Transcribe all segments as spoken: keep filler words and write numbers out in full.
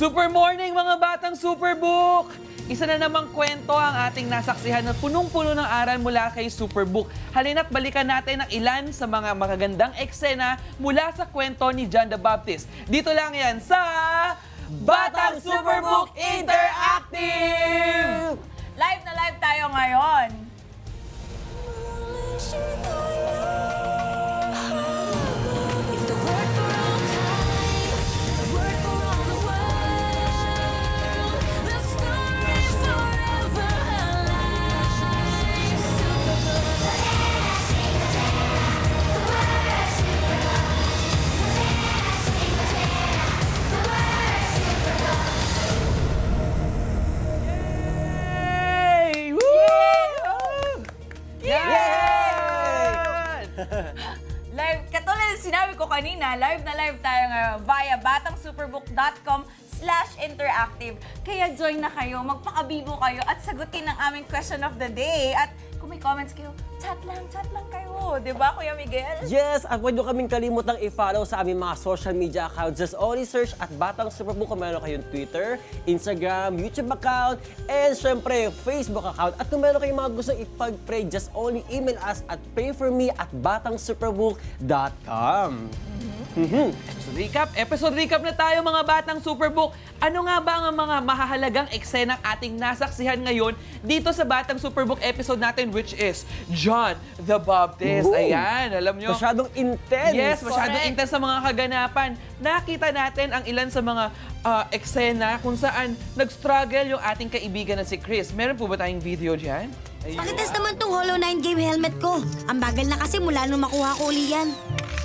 Super morning mga batang Superbook! Isa na namang kwento ang ating nasaksihan na punong-puno ng aral mula kay Superbook. Halina't balikan natin ang ilan sa mga magagandang eksena mula sa kwento ni John the Baptist. Dito lang yan sa Batang Superbook Interactive! Live na live tayo ngayon. Live, katulad ng sinabi ko kanina, live na live tayo ngayon via batang superbook dot com slash interactive. Kaya join na kayo, magpakabibo kayo at sagutin ang aming question of the day. At kung may comments kayo, chat lang, chat lang kayo. Diba, Kuya Miguel? Yes, at huwag nyo kaming kalimutang i-follow sa aming mga social media accounts. Just only search at Batang Superbook kung meron kayong Twitter, Instagram, YouTube account, and syempre, Facebook account. At kung meron kayong mga gusto ipag-pray, just only email us at payforme at batang superbook dot com. Mm-hmm. Episode recap, episode recap na tayo mga batang Superbook. Ano nga ba ang mga mahahalagang eksenang ating nasaksihan ngayon dito sa Batang Superbook episode natin, which is John the Baptist. Ooh. Ayan, alam nyo. Masyadong intense. Yes, masyadong Correct. intense sa mga kaganapan. Nakita natin ang ilan sa mga uh, eksena kung saan nag-struggle yung ating kaibigan na si Chris. Meron po ba tayong video dyan? Ayun. Pakitas naman tong Hollow Knight game helmet ko. Ang bagal na kasi mula nung makuha ko uli yan.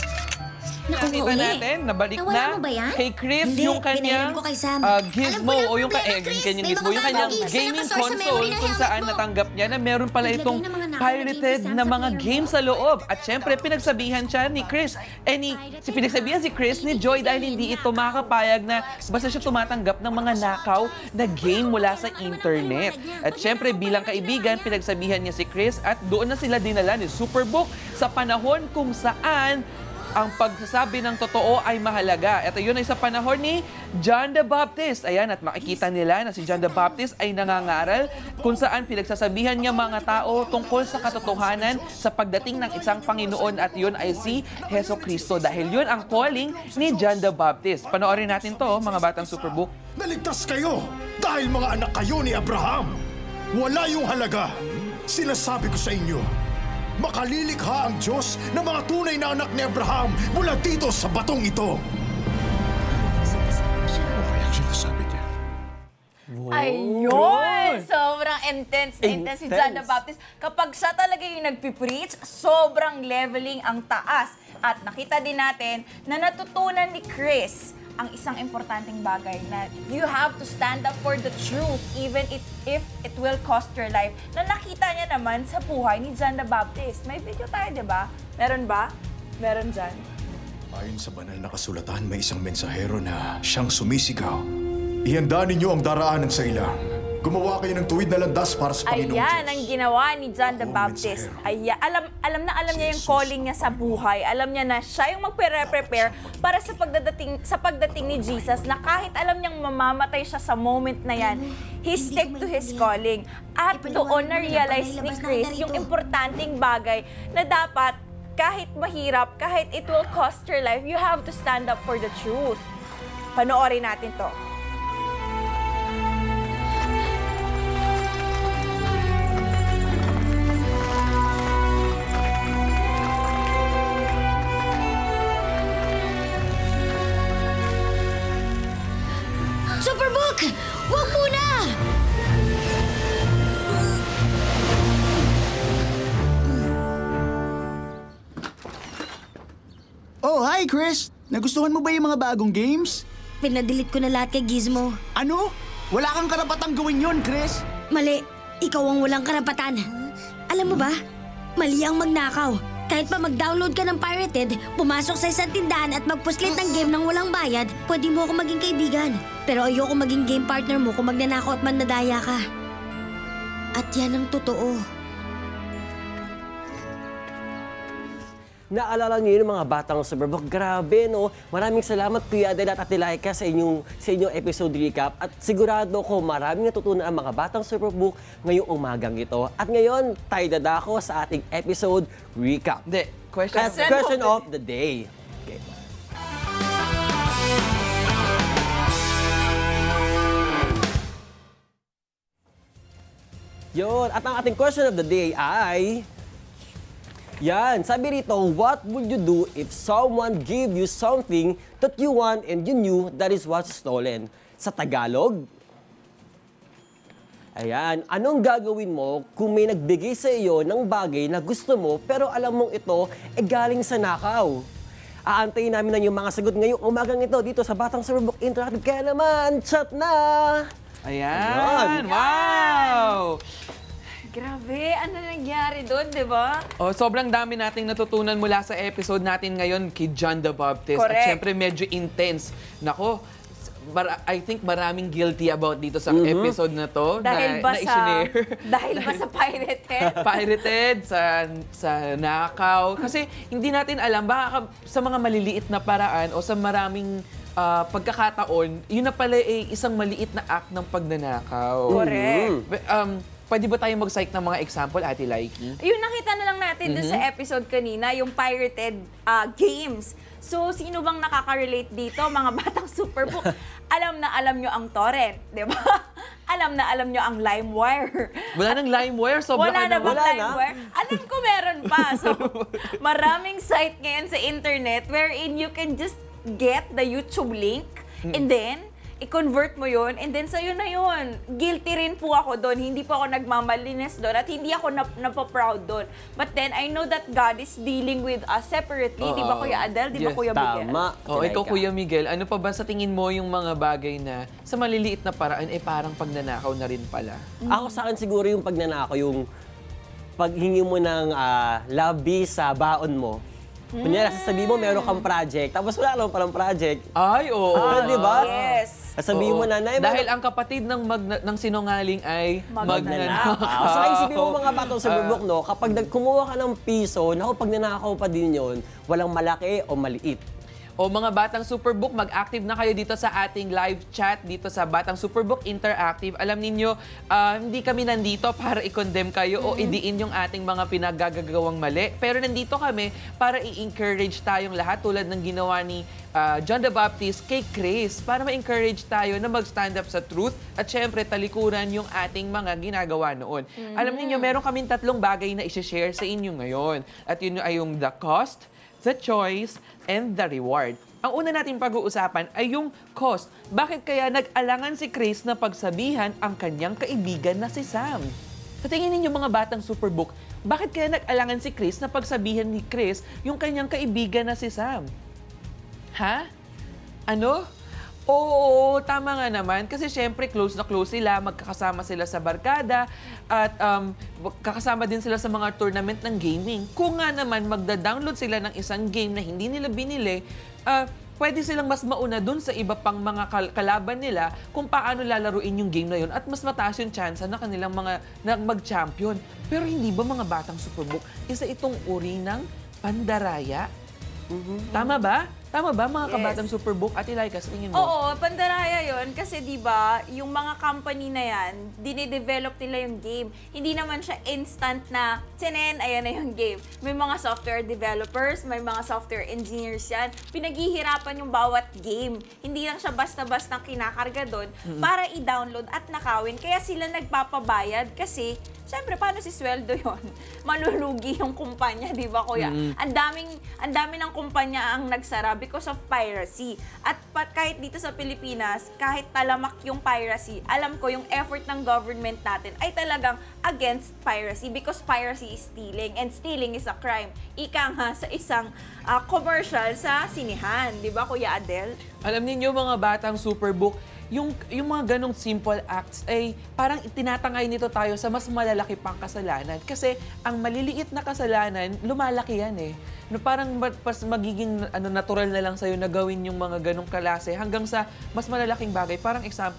Nakita natin, nabalik Nawala na mo ba yan? kay Chris Hindi, yung kanyang pinahiram ko kay Sam. uh, Alam gizmo ko lang o yung, ka problema, eh, Chris. kanyang May gizmo, mga yung kanyang bagong games na gaming nakasource sa console memory ng kung helmet saan mo. natanggap niya na meron pala Naglagay itong ng mga nakakagames pirated si Sam na sa mga player games mo. sa loob. At syempre, pinagsabihan siya ni Chris. Eh, ni, si pinagsabihan si Chris ni Joy dahil hindi ito makakapayag na basta siya tumatanggap ng mga nakaw na game mula sa internet. At syempre, bilang kaibigan, pinagsabihan niya si Chris at doon na sila dinala ni Superbook sa panahon kung saan ang pagsasabi ng totoo ay mahalaga. Ito yun ay sa panahon ni John the Baptist. Ayan, at makikita nila na si John the Baptist ay nangangaral kung saan pinagsasabihan niya mga tao tungkol sa katotohanan sa pagdating ng isang Panginoon at yun ay si Heso Kristo. Dahil yun ang calling ni John the Baptist. Panoorin natin to, mga batang Superbook. Naligtas kayo dahil mga anak kayo ni Abraham. Wala yung halaga. Sinasabi ko sa inyo, makalilikha ang Diyos ng mga tunay na anak ni Abraham mula dito sa batong ito. Okay ang sinasabi niya. Ayun! Sobrang intense na intense si John the Baptist. Kapag siya talaga yung nagpipreach, sobrang leveling ang taas. At nakita din natin na natutunan ni Chris ang isang importanteng bagay na you have to stand up for the truth even if, if it will cost your life. Na nakita niya naman sa buhay ni John the Baptist. May video tayo, di ba? Meron ba? Meron dyan. Ayon sa banal na kasulatan, may isang mensahero na siyang sumisigaw. Ihanda ninyo ang daraanan sa ilang. Gumawa kayo ng tuwid na landas para sa Panginoong Ayan Diyos. ang ginawa ni John the Ako, Baptist. mensahero. Ayan, alam, alam na alam Si niya yung Jesus. calling niya sa buhay. Alam niya na siya yung magpre-prepare para sa pagdating, sa pagdating ni Jesus na kahit alam niyang mamamatay siya sa moment na yan, he stick to his calling. At doon na-realize ni Chris yung importanteng bagay na dapat kahit mahirap, kahit it will cost your life, you have to stand up for the truth. Panoorin natin to. Superbook! Huwag muna! Oh, hi Chris! Nagustuhan mo ba yung mga bagong games? Pinadelete ko na lahat kay Gizmo. Ano? Wala kang karapatang gawin yon, Chris! Mali, ikaw ang walang karapatan. Alam mo ba, mali ang magnakaw. Kahit pa mag-download ka ng pirated, pumasok sa isang tindahan at magpuslit ng game ng walang bayad, pwede mo ako maging kaibigan. Pero ayoko maging game partner mo kung magnanakaw at mandadaya ka. At yan ang totoo. naalala niyo yung mga batang Superbook. Grabe, no? Maraming salamat, Kuya Adel at Ate Laika sa inyong, sa inyong episode recap. At sigurado ko maraming natutunan ang mga batang Superbook ngayong umagang ito. At ngayon, tayo dadako sa ating episode recap. Hindi, question. Question, question of the day. Okay. Yun, at ang ating question of the day ay... Yan, sabi rito, what would you do if someone gave you something that you want and you knew that is what's stolen? Sa Tagalog, ayan, anong gagawin mo kung may nagbigay sa iyo ng bagay na gusto mo pero alam mong ito ay galing sa nakaw? Aantayin namin na yung mga sagot ngayong umagang ito dito sa Batang Superbook Interactive. Kaya naman, chat na! Ayan, wow! Grabe, ano nangyari doon, di ba? Oh, sobrang dami nating natutunan mula sa episode natin ngayon kay John the Baptist. Correct. At syempre medyo intense. Nako, mar- I think maraming guilty about dito sa episode na to. Dahil na, ba na sa... i-share. dahil ba sa pirated? Pirated, sa, sa nakaw. Kasi hindi natin alam, baka sa mga maliliit na paraan o sa maraming uh, pagkakataon, yun na pala ay isang maliit na act ng pagnanakaw. Correct. Um, Pwede ba tayo mag-cite ng mga example, Ate Laiki? Yun, nakita na lang natin dun sa episode kanina, yung pirated uh, games. So, sino bang nakaka-relate dito? Mga batang Superbook. Alam na alam nyo ang torrent, di ba? Alam na alam nyo ang LimeWire. Wala nang LimeWire, sobra Wala ka na bang Wala na? LimeWire? Alam ko meron pa. So, maraming site ngayon sa internet wherein you can just get the YouTube link and then i-convert mo yun, and then sa'yo na yun. Guilty rin po ako doon. Hindi po ako nagmamalinis doon at hindi ako nap napaproud doon. But then, I know that God is dealing with us separately. Di ba, Kuya Adel? Di ba, Yes, Kuya Miguel? Tama. Oh, Ate ikaw, Laika. Kuya Miguel, ano pa ba sa tingin mo yung mga bagay na sa maliliit na paraan, eh parang pagnanakaw na rin pala? Ako sa akin siguro yung pagnanakaw, yung paghingi mo ng ah, labi sa baon mo. Kunyari, sasabihin mo meron kang project, tapos wala naman palang project. Ay, oo. Ah, di ba? Yes. Sasabihin mo na, Nay, Dahil ang kapatid ng, magna- ng sinungaling ay Magnanakaw. magnanakaw. Ah, so isipin mo mga batong sa bubok, no? Kapag nagkumuha ka ng piso, naku, pag nanakaw pa din yon, walang malaki o maliit. O mga Batang Superbook, mag-active na kayo dito sa ating live chat dito sa Batang Superbook Interactive. Alam ninyo, ah, hindi kami nandito para i-condemn kayo o idiin yung ating mga pinagagagawang mali. Pero nandito kami para i-encourage tayong lahat tulad ng ginawa ni ah, John the Baptist kay Chris para ma-encourage tayo na mag-stand up sa truth at syempre talikuran yung ating mga ginagawa noon. Alam niyo, meron kaming tatlong bagay na i-share sa inyo ngayon. At yun ay yung the cost, the choice, and the reward. Ang una natin pag-uusapan ay yung cost. Bakit kaya nag-alangan si Chris na pagsabihan ang kanyang kaibigan na si Sam? Sa tingin ninyo mga Batang Superbook, bakit kaya nag-alangan si Chris na pagsabihan ni Chris yung kanyang kaibigan na si Sam? Ha? Ano? Oo, tama nga naman. Kasi syempre, close na close sila, magkakasama sila sa barkada, at um, kakasama din sila sa mga tournament ng gaming. Kung nga naman magda-download sila ng isang game na hindi nila binili, uh, pwede silang mas mauna dun sa iba pang mga kal- kalaban nila kung paano lalaruin yung game na yun at mas mataas yung chance na kanilang mga na mag-champion. Pero hindi ba mga Batang Superbook, isa itong uri ng pandaraya? Tama ba? Tama ba mga Yes. kabatang Superbook? Ate Laika, sa tingin mo? Oo, pandaraya yon kasi 'di ba, yung mga company na 'yan, dinidevelop nila yung game. Hindi naman siya instant na tinen, ayan na yung game. May mga software developers, may mga software engineers 'yan. Pinaghihirapan yung bawat game. Hindi lang siya basta-basta kinakarga doon para i-download at nakawin. Kaya sila nagpapabayad kasi siyempre, paano si sweldo yon? Malulugi yung kumpanya, di ba, Kuya? Ang daming, ang dami ng kumpanya ang nagsara because of piracy. At pat, kahit dito sa Pilipinas, kahit talamak yung piracy, alam ko yung effort ng government natin ay talagang against piracy because piracy is stealing and stealing is a crime. Ika nga sa isang ah, commercial sa sinihan, di ba, Kuya Adel? Alam niyo mga Batang Superbook, yung, yung mga ganong simple acts ay parang tinatangay nito tayo sa mas malalaki pang kasalanan. Kasi ang maliliit na kasalanan, lumalaki yan eh. No, parang mas magiging ano, natural na lang sa'yo na gawin yung mga ganong klase hanggang sa mas malalaking bagay. Parang example,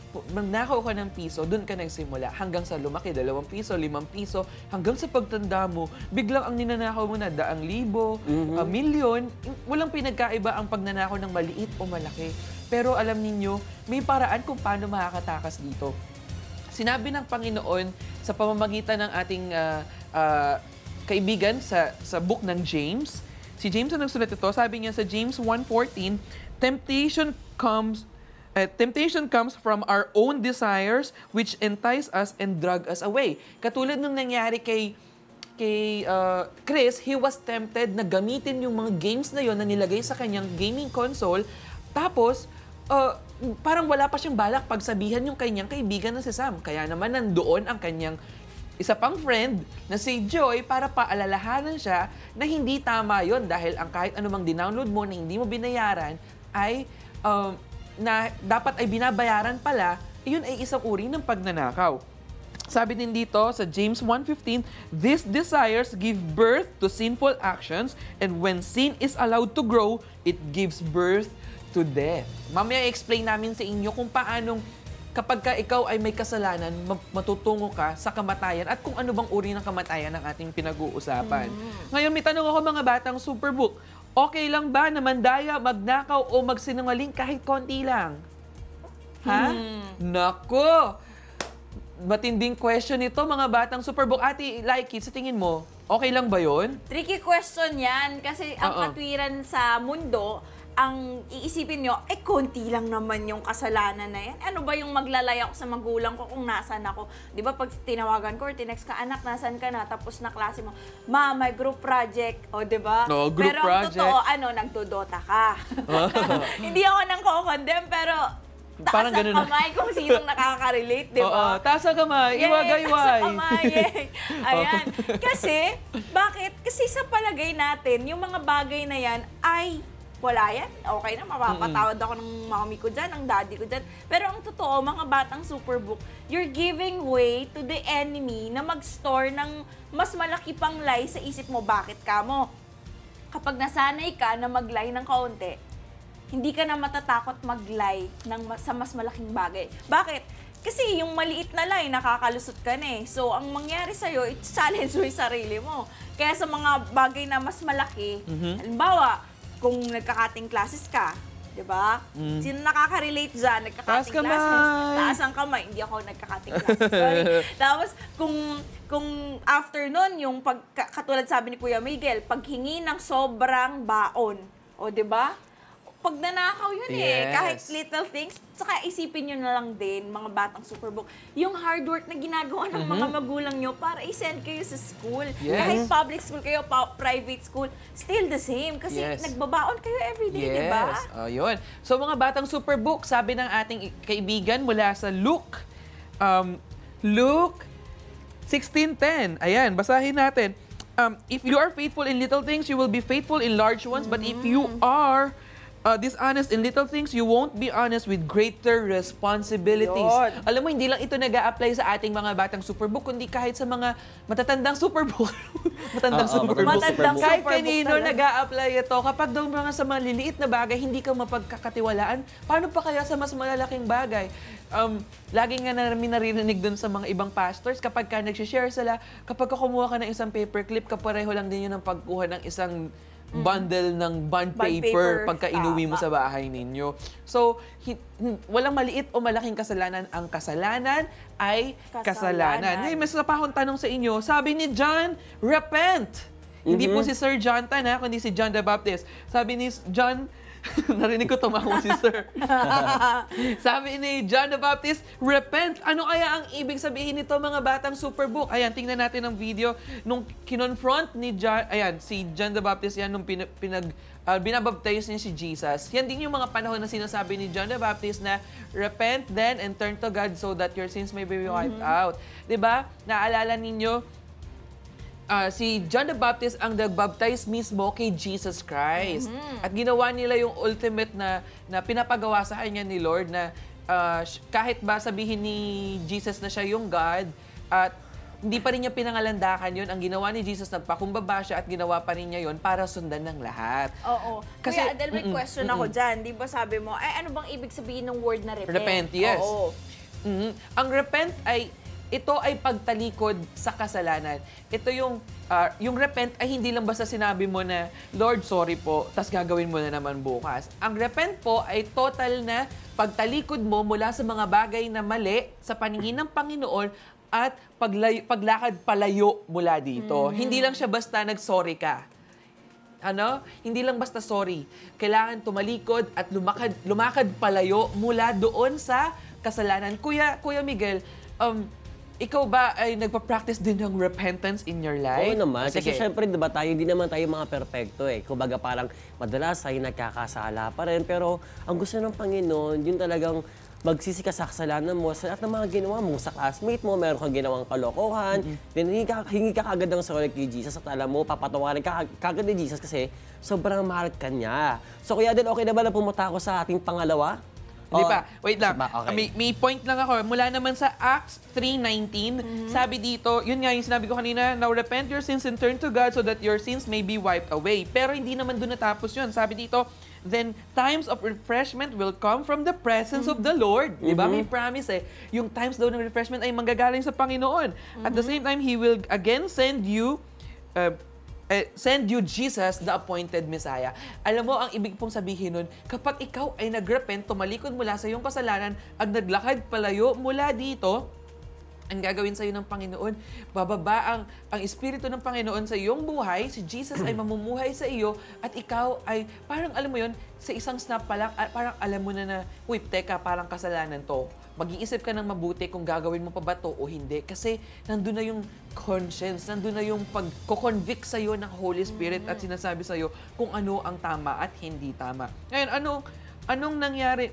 magnakaw ka ng piso, doon ka nagsimula. Hanggang sa lumaki, dalawang piso, limang piso, hanggang sa pagtanda mo, biglang ang ninanakaw mo na daang libo, a milyon. Walang pinagkaiba ang pagnanakaw ng maliit o malaki. Pero alam ninyo, may paraan kung paano makakatakas dito. Sinabi ng Panginoon sa pamamagitan ng ating uh, uh, kaibigan sa, sa book ng James. Si James ang nagsulat ito, sabi niya sa James one fourteen, temptation comes Uh, temptation comes from our own desires which entice us and drag us away. Katulad nung nangyari kay kay uh, Chris, he was tempted na gamitin yung mga games na yon na nilagay sa kanyang gaming console. Tapos, uh, parang wala pa siyang balak pagsabihan yung kanyang kaibigan na si Sam. Kaya naman nandoon ang kanyang isa pang friend na si Joy para paalalahanan siya na hindi tama yon dahil ang kahit anumang dinownload mo na hindi mo binayaran ay um, na dapat ay binabayaran pala, yun ay isang uri ng pagnanakaw. Sabi din dito sa James one fifteen, these desires give birth to sinful actions, and when sin is allowed to grow, it gives birth to death. Mamaya explain namin sa inyo kung paanong kapag ka ikaw ay may kasalanan, matutungo ka sa kamatayan at kung ano bang uri ng kamatayan ng ating pinag-uusapan. Mm. Ngayon, may tanong ako mga batang Superbook. Okay lang ba na mandaya, magnakaw o magsinungaling kahit konti lang? Ha? Hmm. Nako! Matinding question ito, mga batang Superbook. Ate, Laiki, sa tingin mo, okay lang ba yun? Tricky question yan kasi ang Uh-oh. katwiran sa mundo, ang iisipin nyo, eh, konti lang naman yung kasalanan na yan. Ano ba yung maglalay ako sa magulang ko kung nasan ako? Di ba pag tinawagan ko or tinext ka, anak, nasan ka na? Tapos na klase mo, ma, may group project. O, di ba? No, group pero project. Pero ang totoo, ano, nagdodota ka. Hindi ako nang ko-condemn, pero taas Parang ang ganun na. kamay kung sinong nakaka-relate, di ba? Oo, taas ang kamay, Yay, iwagayway. taas ang kamay, yay. Ayan. Kasi, bakit? Kasi sa palagay natin, yung mga bagay na yan ay wala yan. Okay na, mapapatawad ako ng mommy ko dyan, ng daddy ko dyan. Pero ang totoo, mga batang Superbook, you're giving way to the enemy na mag-store ng mas malaki pang lie sa isip mo. Bakit ka mo? Kapag nasanay ka na mag-lie ng kaunti, hindi ka na matatakot mag-lie ng, sa mas malaking bagay. Bakit? Kasi yung maliit na lie, nakakalusot ka na eh. So, ang mangyari sa'yo, i-challenge mo yung sarili mo. Kaya sa mga bagay na mas malaki, mm-hmm. halimbawa, kung nagka-cutting classes ka, di ba? Mm. Sino nakaka-relate dyan? Nagka-cutting classes. Taas ang kamay. Hindi ako nagka-cutting classes. Sorry. Tapos, kung, kung after nun, yung pag, katulad sabi ni Kuya Miguel, paghingi ng sobrang baon. O, di ba? Pag nanakaw yun eh. Yes. Kahit little things. Saka isipin nyo na lang din, mga batang Superbook, yung hard work na ginagawa ng mm-hmm. mga magulang nyo para i-send kayo sa school. Yes. Kahit public school kayo, pa- private school, still the same. Kasi yes. nagbabaon kayo everyday, yes. di ba? Oh, yun. So mga batang Superbook, sabi ng ating kaibigan mula sa Luke, um, Luke sixteen ten. Ayan, basahin natin. Um, if you are faithful in little things, you will be faithful in large ones. Mm-hmm. But if you are Uh, dishonest in little things, you won't be honest with greater responsibilities. Yun. Alam mo, hindi lang ito nag-a-apply sa ating mga batang Superbook, kundi kahit sa mga matatandang Superbook. matandang Uh, uh, Superbook. matandang Kahit Superbook kanino talaga. nag-a-apply ito. Kapag daw mga sa maliliit na bagay, hindi ka mapagkakatiwalaan, paano pa kaya sa mas malalaking bagay? Um, lagi nga namin naririnig dun sa mga ibang pastors, kapag ka nag-share sila, kapag ka kumuha ka ng isang paperclip, kapareho lang din yun ang pagkuha ng isang bundle ng bond, Bond paper, paper. pagka inuwi mo Tama. sa bahay ninyo. So, hi- walang maliit o malaking kasalanan. Ang kasalanan ay kasalanan. Kasalanan. Hey, mas napakong tanong sa inyo. Sabi ni John, repent! Hindi po si Sir John Tan, ha, kundi si John the Baptist. Sabi ni John, narinig ko tumawa si Sir. Sabi ni John the Baptist, repent! Ano kaya ang ibig sabihin nito, mga batang Superbook? Ayan, tingnan natin ang video nung kinonfront ni John, ayan, si John the Baptist, yan, nung pin, pinag, uh, binabaptize niya si Jesus. Yan din yung mga panahon na sinasabi ni John the Baptist na, repent then and turn to God so that your sins may be wiped mm-hmm. out. Diba? Naalala ninyo, Uh, si John the Baptist ang nag-baptize mismo kay Jesus Christ. Mm-hmm. At ginawa nila yung ultimate na, na pinapagawa sa kanya ni Lord na uh, kahit ba sabihin ni Jesus na siya yung God, at hindi pa rin niya pinangalandakan yun. Ang ginawa ni Jesus, nagpakumbaba siya at ginawa pa rin niya yun para sundan ng lahat. Oo. Kasi, Kuya Adel, may mm-mm, question mm-mm. ako dyan. Di ba sabi mo, ay ano bang ibig sabihin ng word na repent? Repent, yes. Oo. Mhm. Ang repent ay, ito ay pagtalikod sa kasalanan. Ito yung, ah, yung repent ay hindi lang basta sinabi mo na, Lord, sorry po, tas gagawin mo na naman bukas. Ang repent po ay total na pagtalikod mo mula sa mga bagay na mali sa paningin ng Panginoon at paglay- paglakad palayo mula dito. Hindi lang siya basta nag-sorry ka. Ano? Hindi lang basta sorry. Kailangan tumalikod at lumakad, lumakad palayo mula doon sa kasalanan. Kuya, Kuya Miguel, um, ikaw ba ay nagpa-practice din ng repentance in your life? Oo naman. Kasi Sige. syempre, di ba tayo, hindi naman tayo mga perpekto eh. Kumbaga parang madalas tayo nagkakasala pa rin. Pero ang gusto ng Panginoon, yun talagang magsisi ka sa kasalanan mo sa lahat ng mga ginawa mo. Sa classmate mo, meron kang ginawang kalokohan. Mm-hmm. Then hingi ka, hingi ka kagad ng sorry kay Jesus at alam mo, papatawarin ka kagad ni Jesus kasi sobrang mahal ka niya. So kuya din, okay na ba na pumunta ako sa ating pangalawa? Hindi Oh, pa. Wait lang. Ba, okay. May, may point lang ako. Mula naman sa Acts three nineteen, sabi dito, yun nga yung sinabi ko kanina, now repent your sins and turn to God so that your sins may be wiped away. Pero hindi naman doon natapos yun. Sabi dito, then times of refreshment will come from the presence of the Lord. Di ba? May promise eh. Yung times daw ng refreshment ay manggagaling sa Panginoon. At the same time, He will again send you uh, Eh, send you Jesus, the appointed Messiah. Alam mo, ang ibig pong sabihin nun, kapag ikaw ay nagrepent, tumalikod mula sa iyong kasalanan, at naglakad palayo mula dito, ang gagawin sa iyo ng Panginoon, bababa ang, ang Espiritu ng Panginoon sa iyong buhay, si Jesus ay mamumuhay sa iyo, at ikaw ay, parang alam mo yun, sa isang snap pa lang, ah, parang alam mo na na, uy, teka, parang kasalanan to. Mag-iisip ka ng mabuti kung gagawin mo pa ba to o hindi. Kasi nandun na yung conscience, nandun na yung pag-convict sa'yo ng Holy Spirit at sinasabi sa'yo kung ano ang tama at hindi tama. Ngayon, anong, anong nangyari?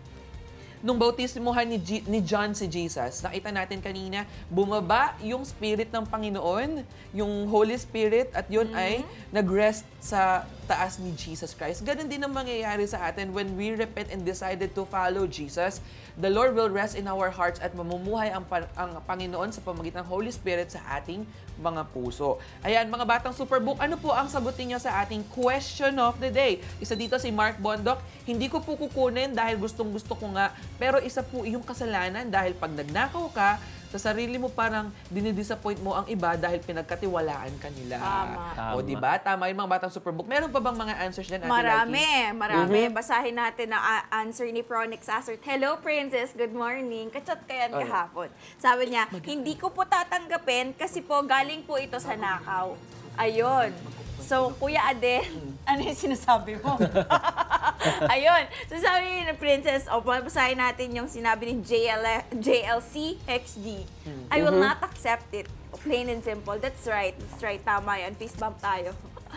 Nung bautismohan ni, G- ni John si Jesus, nakita natin kanina, bumaba yung Spirit ng Panginoon, yung Holy Spirit, at yun ay nag-rest sa taas ni Jesus Christ. Ganun din ang mangyayari sa atin when we repent and decided to follow Jesus. The Lord will rest in our hearts at mamumuhay ang, pa- ang Panginoon sa pamagitan ng Holy Spirit sa ating mga puso. Ayan, mga batang Superbook, ano po ang sagutin niyo sa ating question of the day? Isa dito si Mark Bondok, hindi ko po kukunin dahil gustong-gusto ko nga, pero isa po iyong kasalanan dahil pag nagnakaw ka, sa sarili mo parang dinidisappoint mo ang iba dahil pinagkatiwalaan ka nila. Tama. O, di ba? Tama yung mga batang Superbook. Meron pa bang mga answers dyan, Ate Marami, Lucky? marami. Basahin natin ang a- answer ni Pronix Azert. Hello, Princess. Good morning. Kachat ka yan kahapon. Sabi niya, hindi ko po tatanggapin kasi po galing po ito sa nakaw. Ayun. So, Kuya Aden, ano yung sinasabi mo? Ayun. So, sabi ni Princess, o, basahin natin yung sinabi ni J L, J L C X G. I will not accept it. Plain and simple. That's right. That's right. Tama yan. Fist bump tayo.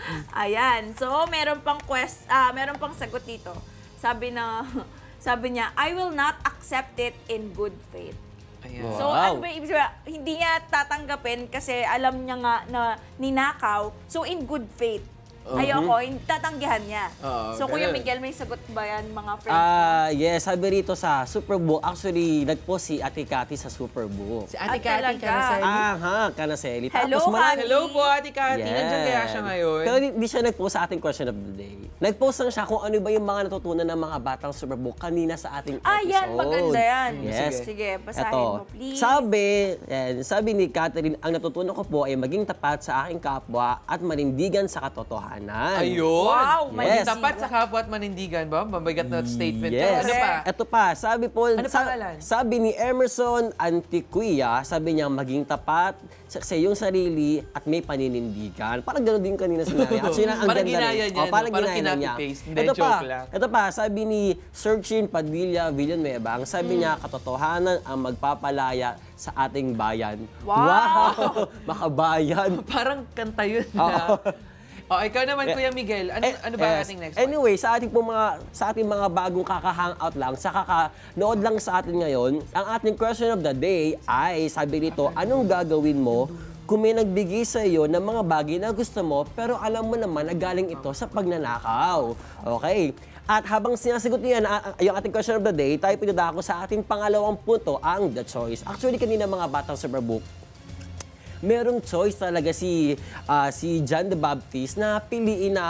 Ayan. So, meron pang quest, ah, meron pang sagot dito. Sabi na, sabi niya, I will not accept it in good faith. Ayan. So, Wow. ano ba ibig sabihin? Hindi niya tatanggapin kasi alam niya nga na ninakaw. So, in good faith. Ayoko, hindi tatanggihan niya. Oo, so, Kuya ganun. Miguel, may sagot ba yan, mga friends mo? Ah, yes, sabi rito sa Superbook. Actually, nag-post si Ate Cathy sa Superbook. Si Ate Ah, Cathy talaga? Canasay. Ah, ha, Kanaseli. Hello, Tapos marami- Cathy. Hello po, Ate Cathy. Nandiyan kaya siya ngayon? Pero hindi siya nag-post sa ating question of the day. Nag-post lang siya kung ano ba yung mga natutunan ng mga batang Superbook kanina sa ating Ah, episode. yan. Maganda yan. Yes. Sige, basahin Eto, mo, please. Sabi, yan, sabi ni Catherine, ang natutunan ko po ay maging tapat sa aking kapwa at manindigan sa katotohanan. Ayun. Wow, Yes. Tapat sa kapwa at manindigan ba? Mabigat na statement. Yes. Ano pa? Ito pa, sabi po, Ano sa- pangalan? sabi ni Emerson Antiquia, sabi niya maging tapat sa, sa iyong sarili at may paninindigan. Parang gano'n din kanina sinabi. Actually, ang Parang ganda ginaya rin. niya, Oh, parang no? Parang ginaya niya. kinopy-paste. Hindi, Ito pa, joke lang. ito pa, sabi ni Sergin Padilla Villanueva, ang sabi niya, katotohanan ang magpapalaya sa ating bayan. Wow! Makabayan. Parang kanta yun na. O, ikaw naman, Kuya Miguel. Ano, Eh, ano ba ang yes. ating next one? Anyway, sa ating po mga sa ating mga bagong kaka-hangout lang, sa kakanood lang sa atin ngayon, ang ating question of the day ay sabi nito, anong gagawin mo kung may nagbigay sa iyo ng mga bagay na gusto mo pero alam mo naman na galing ito sa pagnanakaw. Okay? At habang sinasagot niya na yung ating question of the day, tayo pinadako sa ating pangalawang punto, ang the choice. Actually, kanina mga batang Superbook, merong choice talaga si ah, si John the Baptist na piliin na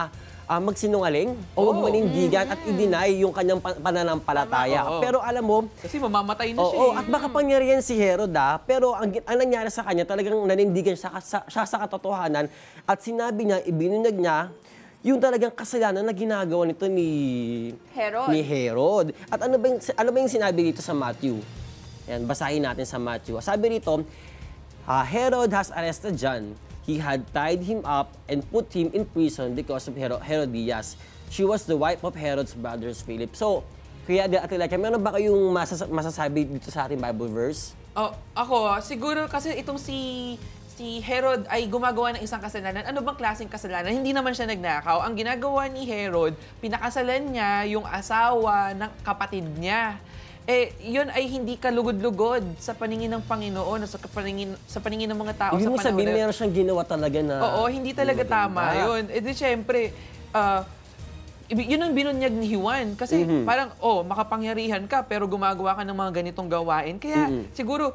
ah, magsinungaling o Oo. manindigan at i-deny yung kanyang pa- pananampalataya. Oo. Pero alam mo, Kasi mamamatay na siya. oo, eh. at makapangyarihan si Herod ah, pero ang, gi- ang nangyari sa kanya, talagang nanindigan siya, sa, siya sa katotohanan at sinabi niya, ibinunyag niya, yung talagang kasalanan na ginagawa nito ni Herod. ni Herod. At ano ba yung, ano ba yung sinabi dito sa Matthew? Yan, basahin natin sa Matthew. Sabi rito, ah, Herod has arrested John. He had tied him up and put him in prison because of Hero- Herodias. She was the wife of Herod's brother Philip. So, Kuya Ate Laika, meron ba kayong masas- masasabi dito sa ating Bible verse? Oh, ako, siguro kasi itong si si Herod ay gumagawa ng isang kasalanan. Ano bang klaseng kasalanan? Hindi naman siya nagnakaw. Ang ginagawa ni Herod, pinakasalan niya yung asawa ng kapatid niya. Eh, yun ay hindi kalugod-lugod sa paningin ng Panginoon, sa paningin, sa paningin ng mga tao Ibig sa mo panahon sabihin, na- meron siyang ginawa talaga na... Oo, hindi talaga maganda. tama yun. Eh di syempre, ah, ibi- yun ang binunyag ni Juan. Kasi parang, oh, makapangyarihan ka pero gumagawa ka ng mga ganitong gawain. Kaya siguro,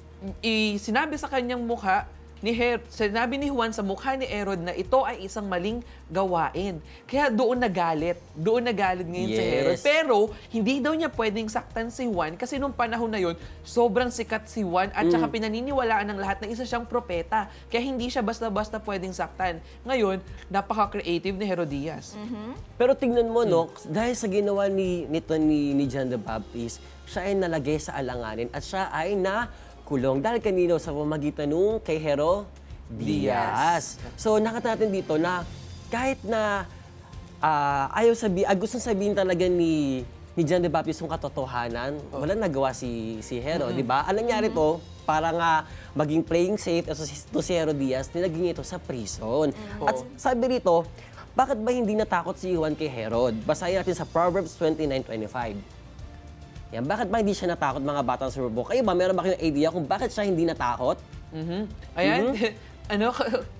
i- sinabi sa kanyang mukha, ni Her sinabi ni Juan sa mukha ni Herod na ito ay isang maling gawain. Kaya doon nagalit. Doon nagalit ngayon si Yes. Herod. Pero hindi daw niya pwedeng saktan si Juan kasi nung panahon na yun, sobrang sikat si Juan at saka pinaniniwalaan ng lahat na isa siyang propeta. Kaya hindi siya basta-basta pwedeng saktan. Ngayon, napaka-creative ni Herodias. Pero tingnan mo, no, dahil sa ginawa ni, nito ni, ni John the Baptist, siya ay nalagay sa alanganin at siya ay nakulong. Dahil kanino sa pamagitan nung kay Herodias. So, nakita natin dito na kahit na ah, ayaw sabi, ah, gusto sabihin talaga ni ni John the Baptist yung katotohanan, wala nagawa si si Herod, di ba? Ang nangyari to, para nga maging playing safe ito si, ito si Herodias, nilagay ito sa prison. At sabi rito, bakit ba hindi natakot si Juan kay Herod? Basahin natin sa Proverbs twenty-nine twenty-five. Yan, bakit ba hindi siya natakot mga batang surbok? Kayo ba, meron ba kayong idea kung bakit siya hindi natakot? Mhm. Ayan, ano,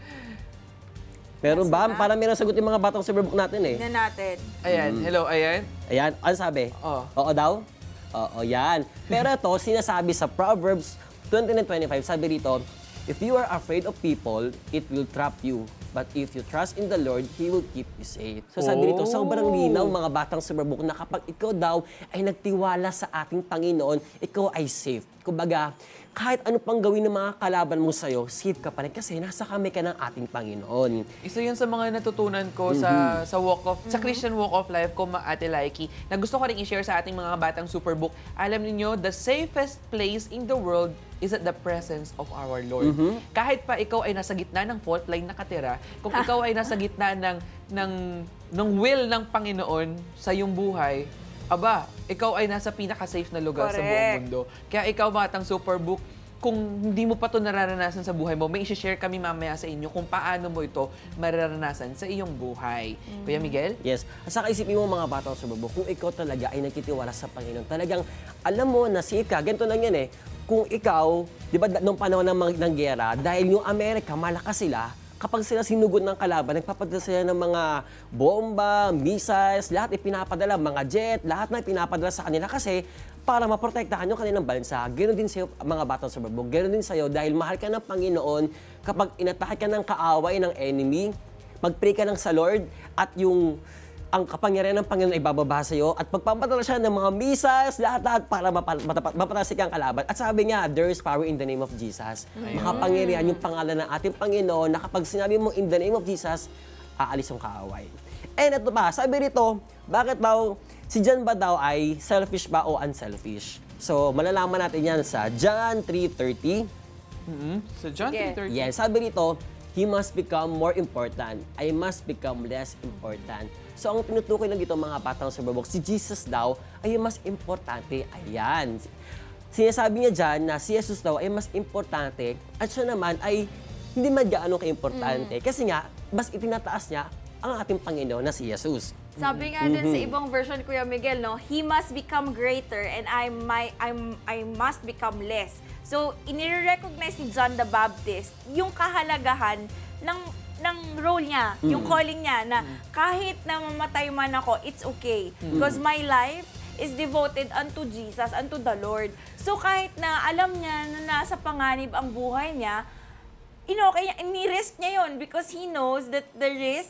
Meron ba? Para meron sagot yung mga batang surbok natin eh. Tignan natin. ayan, hello, ayan. Ayan, ano sabi? Oo. Oo daw? Oo, yan. Pero ito, sinasabi sa Proverbs twenty-nine twenty-five, sabi rito, if you are afraid of people, it will trap you. But if you trust in the Lord, He will keep you safe. So sabi rito, Oh. sobrang linaw mga batang surbok na kapag ikaw daw ay nagtiwala sa ating Panginoon, ikaw ay safe. Kumbaga, kahit ano pang gawin ng mga kalaban mo sa'yo, safe ka pa rin kasi nasa kami ka ng ating Panginoon. Isa yun sa mga natutunan ko sa sa walk of sa Christian walk of life ko, Ma Ate Laiki, na gusto ko rin i-share sa ating mga batang Superbook. Alam niyo, the safest place in the world is at the presence of our Lord. Kahit pa ikaw ay nasa gitna ng fault line nakatira, kung ikaw ay nasa gitna ng ng ng will ng Panginoon sa iyong buhay, aba, ikaw ay nasa pinaka-safe na lugar sa buong Correct. mundo. Kaya ikaw, batang Superbook, kung hindi mo pa ito nararanasan sa buhay mo, may i-share kami mamaya sa inyo kung paano mo ito mararanasan sa iyong buhay. Kuya Miguel? Yes. At saka isipin mo mga batang surbok, kung ikaw talaga ay nagtitiwala sa Panginoon, talagang alam mo na safe ka. Ganito lang yan eh. Kung ikaw, di ba nung panahon ng, mga- ng gera, dahil yung Amerika, malakas sila, kapag sila sinugod ng kalaban, nagpapadala sila ng mga bomba, missiles, lahat ipinapadala, mga jet, lahat na ipinapadala sa kanila kasi para maprotektahan yung kanilang bansa. Ganoon din sa'yo, mga batang surbok. Ganoon din sa'yo dahil mahal ka ng Panginoon, kapag inatake ka ng kaaway, ng enemy, mag-pray ka lang sa Lord at yung ang kapangyarihan ng Panginoon ay bababa sa iyo at pagpapadala siya ng mga missiles, lahat-lahat para mapatasik ang kalaban. At sabi niya, there is power in the name of Jesus. Makapangyarihan yung pangalan ng ating Panginoon na kapag sinabi mo in the name of Jesus, aalis yung kaaway. And ito pa, sabi rito, bakit daw, si John ba daw ay selfish ba o unselfish? So, malalaman natin yan sa John three thirty. Mm-hmm. So John Sige. three thirty. Yes, sabi rito, he must become more important. I must become less important. So, ang tinutukoy lang dito mga batang surbok, si Jesus daw ay mas importante. Ayan. Sinasabi niya dyan na si Jesus daw ay mas importante at siya naman ay hindi man gaano ka-importante. Kasi nga, mas itinataas niya ang ating Panginoon na si Jesus. Sabi nga dun sa ibang version, Kuya Miguel, no, he must become greater and I, my, I'm, I must become less. So, inire-recognize ni John the Baptist yung kahalagahan ng ng role niya, yung calling niya na kahit na mamatay man ako, it's okay. Because my life is devoted unto Jesus, unto the Lord. So kahit na alam niya na nasa panganib ang buhay niya, you know, kaya ni-risk niya yon because he knows that the risk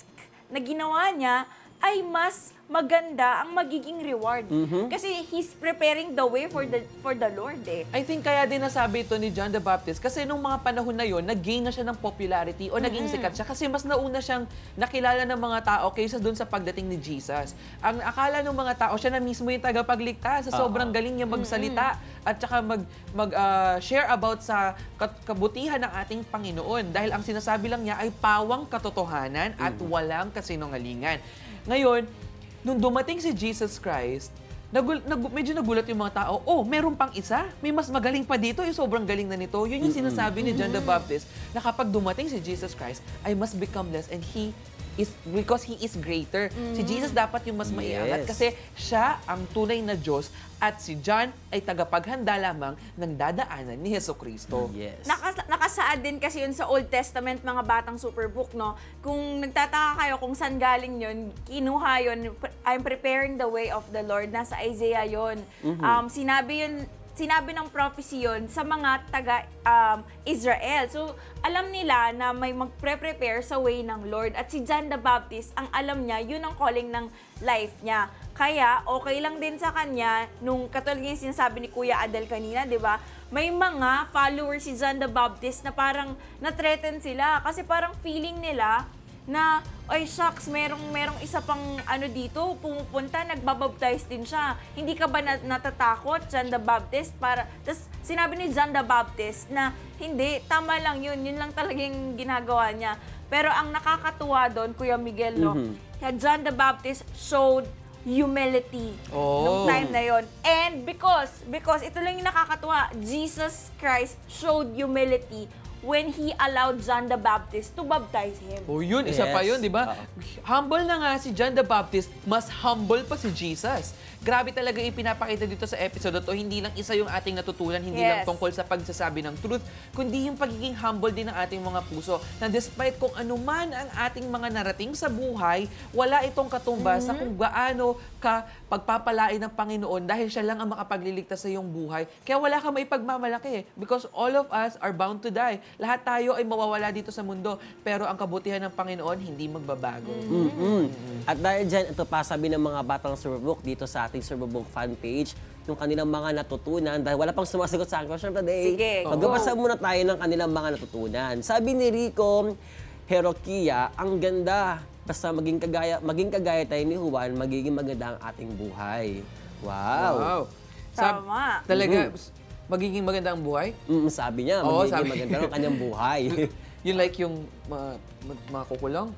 na ginawa niya ay mas maganda ang magiging reward. Kasi he's preparing the way for the for the Lord eh. I think kaya din nasabi ito ni John the Baptist kasi nung mga panahon na yon, nag-gain na siya ng popularity o naging sikat siya kasi mas nauna siyang nakilala ng mga tao kaysa dun sa pagdating ni Jesus. Ang akala ng mga tao, siya na mismo yung tagapagligtas. Sa sobrang galing niya magsalita at saka mag, mag uh, share about sa kabutihan ng ating Panginoon. Dahil ang sinasabi lang niya ay pawang katotohanan at walang kasinungalingan. Ngayon, nung dumating si Jesus Christ, nagul, nag, medyo nagulat yung mga tao, oh, meron pang isa? May mas magaling pa dito? Yung sobrang galing na nito? Yun yung sinasabi ni John the Baptist na kapag dumating si Jesus Christ, I must become less and He is because He is greater. Si Jesus dapat yung mas maiangat Yes. kasi siya ang tunay na Diyos at si John ay tagapaghanda lamang ng dadaanan ni Jesucristo. Yes. Nakas nakasaad din kasi yun sa Old Testament, mga batang superbook, no? Kung nagtataka kayo kung saan galing yun, kinuha yun, I'm preparing the way of the Lord. Nasa Isaiah yun. Um, sinabi yun, sinabi ng prophecy yun sa mga taga um, Israel. So, alam nila na may magpre-prepare sa way ng Lord. At si John the Baptist, ang alam niya, yun ang calling ng life niya. Kaya, okay lang din sa kanya, nung katulad yung sinasabi ni Kuya Adel kanina, di ba? May mga followers si John the Baptist na parang na-threaten sila. Kasi parang feeling nila na, ay shucks, merong, merong isa pang ano dito, pumupunta, nagbabaptize din siya. Hindi ka ba nat natatakot, John the Baptist? Para, tas sinabi ni John the Baptist na, hindi, tama lang yun, yun lang talagang ginagawa niya. Pero ang nakakatuwa doon, Kuya Miguel, no, mm-hmm. John the Baptist showed humility Oh. nung time na yon. And because, because ito lang yung nakakatuwa, Jesus Christ showed humility when He allowed John the Baptist to baptize Him. Oh, yun, isa Yes. pa yun, di ba? Humble na nga si John the Baptist, mas humble pa si Jesus. Grabe talaga ipinapakita dito sa episode na to. Hindi lang isa yung ating natutunan, hindi lang Yes. tungkol sa pagsasabi ng truth, kundi yung pagiging humble din ng ating mga puso. Na despite kung anuman ang ating mga narating sa buhay, wala itong katumbas sa kung gaano ka pagpapalain ng Panginoon dahil siya lang ang makapagliligtas sa iyong buhay. Kaya wala ka maipagmamalaki because all of us are bound to die. Lahat tayo ay mawawala dito sa mundo, pero ang kabutihan ng Panginoon hindi magbabago. Mm-hmm. At dahil dyan, ito pa sabi ng mga batang Superbook dito sa ating Superbook fan page, yung kanilang mga natutunan, dahil wala pang sumasagot sa aking question today, Sige, magbabasa go. muna tayo ng kanilang mga natutunan. Sabi ni Rico Herokia, ang ganda, basta maging kagaya, maging kagaya tayo ni Juan, magiging maganda ang ating buhay. Wow! Wow. Tama. Talaga, magiging maganda ang buhay? Mm, sabi niya, Oo, magiging sabi. maganda ang kanyang buhay. Yun like yung mga, mga kukulong?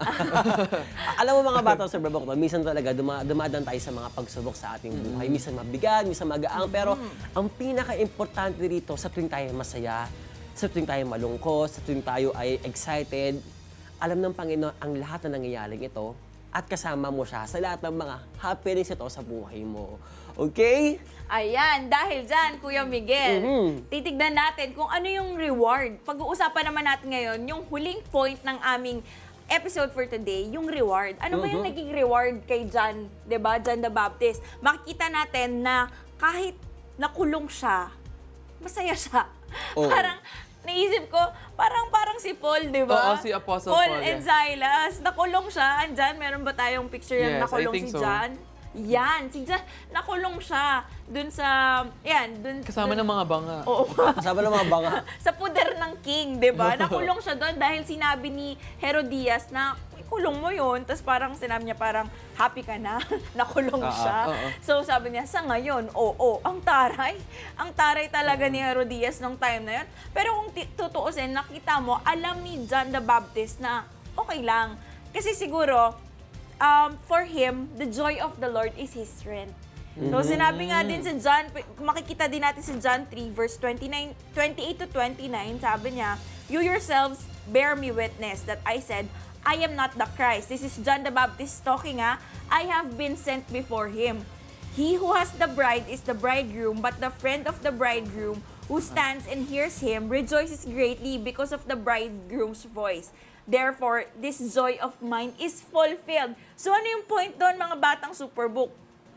Alam mo mga bata sa Superbook, no, minsan talaga duma dumadaan tayo sa mga pagsubok sa ating buhay. Minsan mabigat, minsan magaang, pero ang pinaka-importante dito sa tuwing tayo masaya, sa tuwing tayo malungkot, sa tuwing tayo ay excited, alam ng Panginoon ang lahat na nangyayaring ito at kasama mo siya sa lahat ng mga happenings ito sa buhay mo. Okay? Ayan, dahil dyan, Kuya Miguel, titignan natin kung ano yung reward. Pag-uusapan naman natin ngayon, yung huling point ng aming episode for today, yung reward. Ano ba yung naging reward kay John, 'di ba? John the Baptist. Makikita natin na kahit nakulong siya, masaya siya. Oh. Parang naisip ko, parang parang si Paul, 'di ba? Oo, si Apostle Paul. Paul, and yeah. Silas, nakulong siya. Andyan, meron ba tayong picture Yes, yung I nakulong think si so. John? Yan, si John, nakulong siya dun sa, yan, dun. Kasama dun, ng mga banga. Oo. Kasama ng mga banga. Sa puder ng king, di ba? Nakulong siya doon dahil sinabi ni Herodias na ikulong mo yun. Tapos parang sinabi niya parang happy ka na, nakulong Oo, siya. oo. So sabi niya, sa ngayon, oo, ang taray. Ang taray talaga ni Herodias nung time na yun. Pero kung ti- tutuusin, nakita mo, alam ni John the Baptist na okay lang. Kasi siguro, um, for him, the joy of the Lord is his strength. So sinabi nga din sa John, makikita din natin sa John three verse twenty-nine, twenty-eight to twenty-nine, sabi niya, "You yourselves bear me witness that I said, I am not the Christ." This is John the Baptist talking, ha. "I have been sent before him. He who has the bride is the bridegroom, but the friend of the bridegroom who stands and hears him rejoices greatly because of the bridegroom's voice. Therefore, this joy of mine is fulfilled." So ano yung point doon, mga batang Superbook?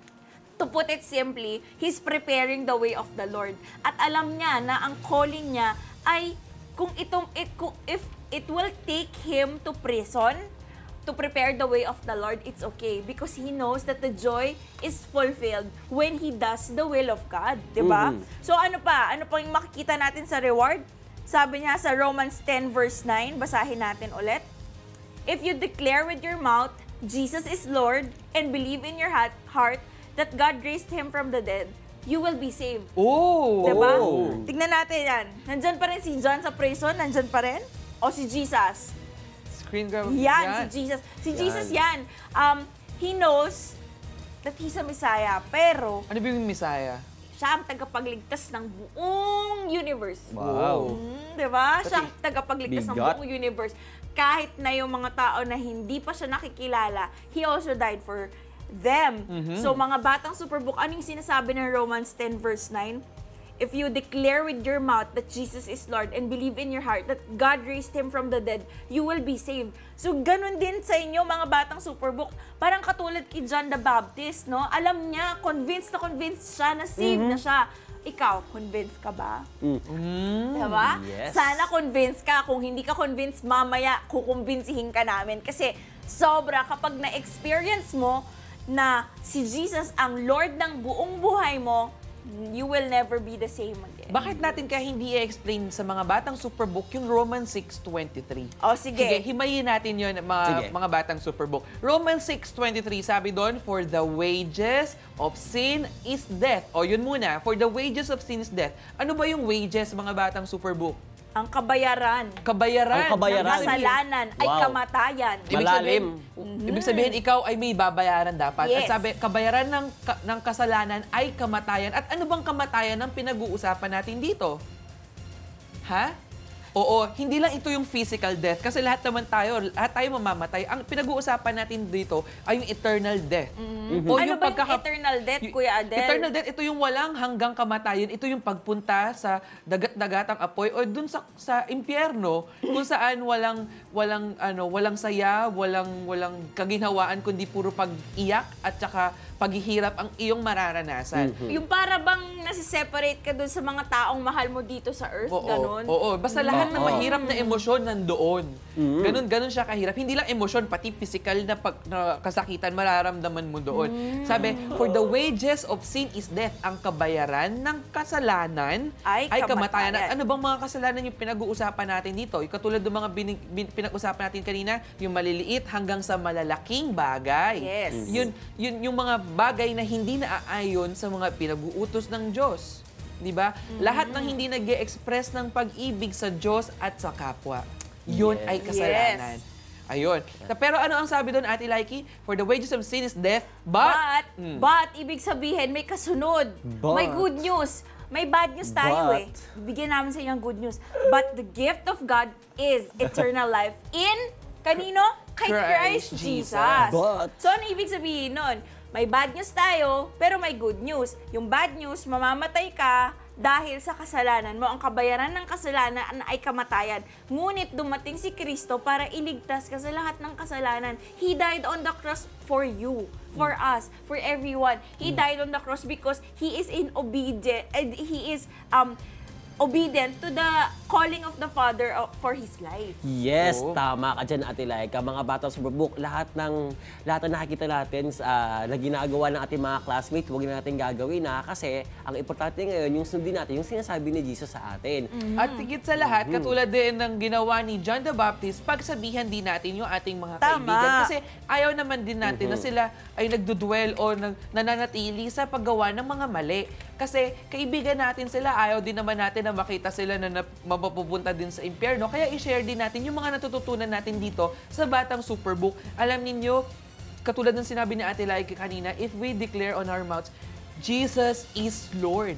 To put it simply, he's preparing the way of the Lord. At alam niya na ang calling niya ay kung itong it, kung, if it will take him to prison, to prepare the way of the Lord, it's okay. Because He knows that the joy is fulfilled when He does the will of God. Diba? Mhm. So ano pa? Ano pa yung makikita natin sa reward? Sabi niya sa Romans ten verse nine, basahin natin ulit. If you declare with your mouth, Jesus is Lord, and believe in your heart heart that God raised Him from the dead, you will be saved. Oh! Diba? Oh. Tignan natin yan. Nandyan pa rin si John sa prison? Nandyan pa rin? O si Jesus? Screen grab. Yan, si Jesus. Si Jesus yan. Um, he knows that He's a Messiah, pero Ano ba yung Messiah? siya ang tagapagligtas ng buong universe. Wow. Mm, diba? Siya ang tagapagligtas ng Bigat. buong universe. Kahit na yung mga tao na hindi pa siya nakikilala, He also died for them. So mga batang Superbook, ano yung sinasabi ng Romans ten verse nine? If you declare with your mouth that Jesus is Lord and believe in your heart that God raised Him from the dead, you will be saved. So ganun din sa inyo mga batang Superbook. Parang katulad kay John the Baptist, no? Alam niya, convinced na convinced siya na saved na siya. Ikaw, convinced ka ba? Mm. Diba? Yes. Sana convinced ka. Kung hindi ka convinced, mamaya kukumbinsihin ka namin. Kasi sobra kapag na-experience mo na si Jesus ang Lord ng buong buhay mo, you will never be the same again. Bakit natin kaya hindi i-explain sa mga batang Superbook yung Romans six twenty-three? O, sige. Sige, himayin natin yun, mga, Sige. mga batang Superbook. Romans six twenty-three, sabi doon, for the wages of sin is death. O, yun muna, for the wages of sin is death. Ano ba yung wages, mga batang Superbook? Ang kabayaran Kabayaran. Ang kabayaran. ng kasalanan ay Wow. kamatayan. Ibig Malalim. sabihin, ibig sabihin, ikaw ay may babayaran dapat. Yes. At sabi, kabayaran ng, ka- ng kasalanan ay kamatayan. At ano bang kamatayan ang pinag-uusapan natin dito? Ha? Oo, hindi lang ito yung physical death. Kasi lahat naman tayo, lahat tayo mamamatay. Ang pinag-uusapan natin dito ay yung eternal death. O Ano ba yung pagkaka- eternal death, y- Kuya Adel? Eternal death, ito yung walang hanggang kamatayan. Ito yung pagpunta sa dagat-dagatang apoy o dun sa sa impyerno kung saan walang walang ano, walang saya, walang walang kaginhawaan kundi puro pag-iyak at saka paghihirap ang iyong mararanasan. Yung para bang nasiseparate ka dun sa mga taong mahal mo dito sa earth, Oo, ganun? oo, basta lahat ng Oo. mahirap na emosyon nandoon. Ganun, ganun siya kahirap. Hindi lang emosyon, pati physical na, pag, na kasakitan mararamdaman mo doon. Sabi, for the wages of sin is death. Ang kabayaran ng kasalanan Ay kamatayan. kamatayan. At ano bang mga kasalanan yung pinag-uusapan natin dito? Yung katulad ng mga binig, bin, pinag-usapan natin kanina, yung maliliit hanggang sa malalaking bagay. Yes. Yun, yun yung mga bagay na hindi naaayon sa mga pinag-uutos ng Diyos. Di ba? Lahat ng hindi nag-e-express ng pag-ibig sa Diyos at sa kapwa. Yun Yes. ay kasalanan. Ayun. Pero ano ang sabi doon, Ate Laiki? For the wages of sin is death, but... But, Mm. but, ibig sabihin, may kasunod. But. May good news. May bad news tayo But. eh. Bigyan namin sa inyo ang good news. But the gift of God is eternal life in, kanino? Kay Christ Christ Jesus. Jesus. But. So, ano ibig sabihin nun? May bad news tayo, pero may good news. Yung bad news, mamamatay ka dahil sa kasalanan mo. Ang kabayaran ng kasalanan ay kamatayan. Ngunit dumating si Kristo para iligtas ka sa lahat ng kasalanan. He died on the cross for you, for us, for everyone. He died on the cross because He is in obedient, and He is um obedient to the calling of the Father of- for His life. Yes, Oo. tama ka dyan, Ate Laika. Mga bata sa Superbook, lahat ng lahat ng nakikita natin sa na ginagawa ng ating mga classmates, huwag na natin gagawin na kasi ang importante ngayon, yung sundin natin, yung sinasabi ni Jesus sa atin. At higit sa lahat, katulad din ng ginawa ni John the Baptist, pagsabihan din natin yung ating mga Tama. kaibigan. Kasi ayaw naman din natin na sila ay nagdudwell o nag, nananatili sa paggawa ng mga mali. Kasi kaibigan natin sila, ayaw din naman natin na makita sila na, na mapapupunta din sa impyerno. Kaya i-share din natin yung mga natututunan natin dito sa Batang Superbook. Alam ninyo, katulad ng sinabi ni Ate Laika kanina, if we declare on our mouths, Jesus is Lord.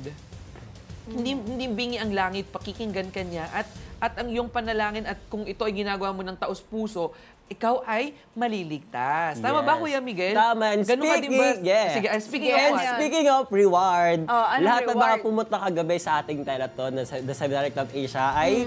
Hindi, hindi bingi ang langit, pakikinggan ka niya. At, at ang iyong panalangin at kung ito ay ginagawa mo ng taos-puso, ikaw ay maliligtas. Tama ba, Yes. Kuya Miguel? Tama. And Ganun ka din ba? speaking- yeah. Sige, uh, speaking Sige, of And what? ano? speaking of reward, Oh, anong lahat ng mga reward? pumunta kagabi sa ating teleton, na sa- the Seminary Club Asia, ay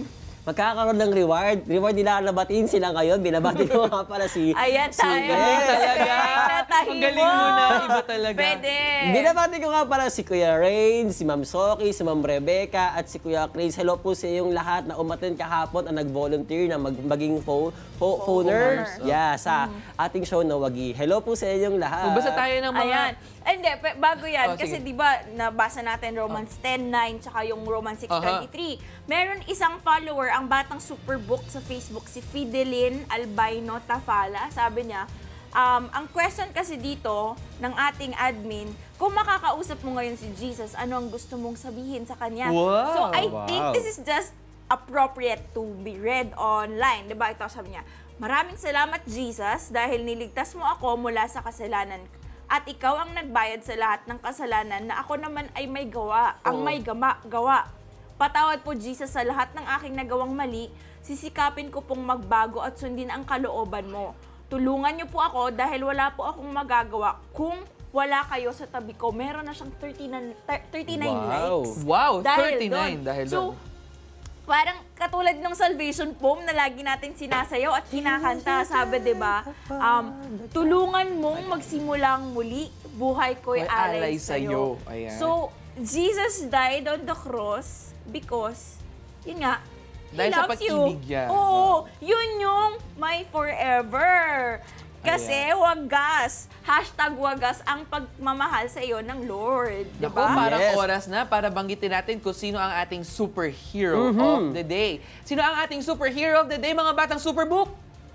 magkakaroon ng reward. Reward nila nabatiin sila ngayon. Binabati ko nga pala si... Ayan si tayo. Yes. Talaga. Ang galing mo na. Iba talaga. Pwede. Binabati ko nga pala si Kuya Rain, si Ma'am Soki, si Ma'am Rebecca, at si Kuya Chris. Hello po sa inyong lahat na umattend kahapon at nag-volunteer na mag maging phone, pho- phoner. Yeah, sa ating show na Wagi. Hello po sa inyong lahat. Magbasa tayo ng mga... Ayan. Hindi, pe- bago yan, Oh, kasi sige. di ba nabasa natin Romans ten nine tsaka yung Romans six twenty-three. Meron isang follower, ang Batang Superbook sa Facebook, si Fidelin Albino Tafala. Sabi niya, um, ang question kasi dito ng ating admin, kung makakausap mo ngayon si Jesus, ano ang gusto mong sabihin sa kanya? Wow! So I Wow. think this is just appropriate to be read online. Di ba? Ito sabi niya, maraming salamat Jesus dahil niligtas mo ako mula sa kasalanan at ikaw ang nagbayad sa lahat ng kasalanan na ako naman ay may gawa, ang may gama, gawa. Patawad po Jesus sa lahat ng aking nagawang mali, sisikapin ko pong magbago at sundin ang kalooban mo. Tulungan niyo po ako dahil wala po akong magagawa kung wala kayo sa tabi ko. Meron na siyang thirty-nine, thirty-nine Wow. likes. Wow, Dahil thirty-nine doon. dahil So, doon. parang katulad ng salvation poem na lagi natin sinasayaw at kinakanta, sabi 'di ba? Um, tulungan mong magsimulang muli, buhay ko'y May alay, alay sa sa'yo. iyo. Ayan. So, Jesus died on the cross because yun nga, Dahil He sa loves you. pag-ibig niya. Oo, yun yung my forever. Kasi wagas, hashtag wagas ang pagmamahal sa iyo ng Lord. Naku, Diba? parang Yes. oras na para banggitin natin kung sino ang ating superhero of the day. Sino ang ating superhero of the day, mga batang Superbook?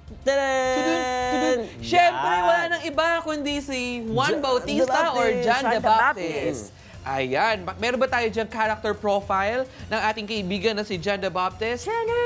Tadaan! Siyempre, Yan. wala nang iba kundi si Juan John Bautista the or Baptist. John John the the Baptist. Ayan. Ba- Meron ba tayo dyan character profile ng ating kaibigan na si John the Baptist?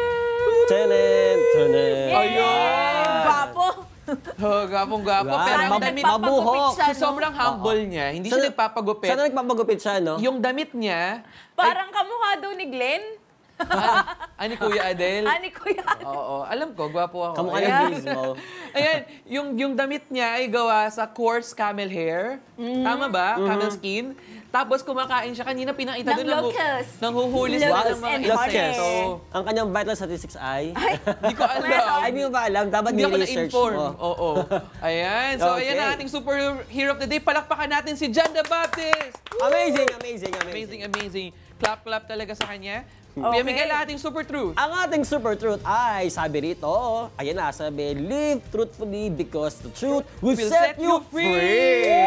Tanan! Tanan! Ayan. Gwapo! Oh, gapong-gapo. Wow. Pero ang Mab- damit, mabuhok. siya, kasi sobrang humble niya. Hindi siya nagpapagupit. Sana nagpapagupit siya, no? Yung damit niya, Parang kamukha daw ni Glenn. ani Kuya Adel. Ani Kuya. Oo, alam ko, gwapo ako. Kamukha Ayan. ng mismo. Ayan, yung, yung damit niya ay gawa sa coarse camel hair. Tama ba? Camel skin. Tapos kumakain siya. Kanina pinakita Ng doon nanghu- locusts. nanghuhuli Locusts sila ng mga and insekto. honey. Ang kanyang vital statistics ay... Hindi ko alam. Ay, hindi mo ba alam? Dapat Hindi ako ni-research na-inform. mo. Oo. Ayan. So, Okay. ayan ang ating superhero of the day. Palakpakan natin si John the Baptist. Amazing, amazing, amazing. Amazing, amazing. Clap-clap talaga sa kanya. Okay. Kuya Miguel, ang ating super truth. Ang ating super truth ay, sabi rito, ayan na, sabi, live truthfully because the truth will, set, you free!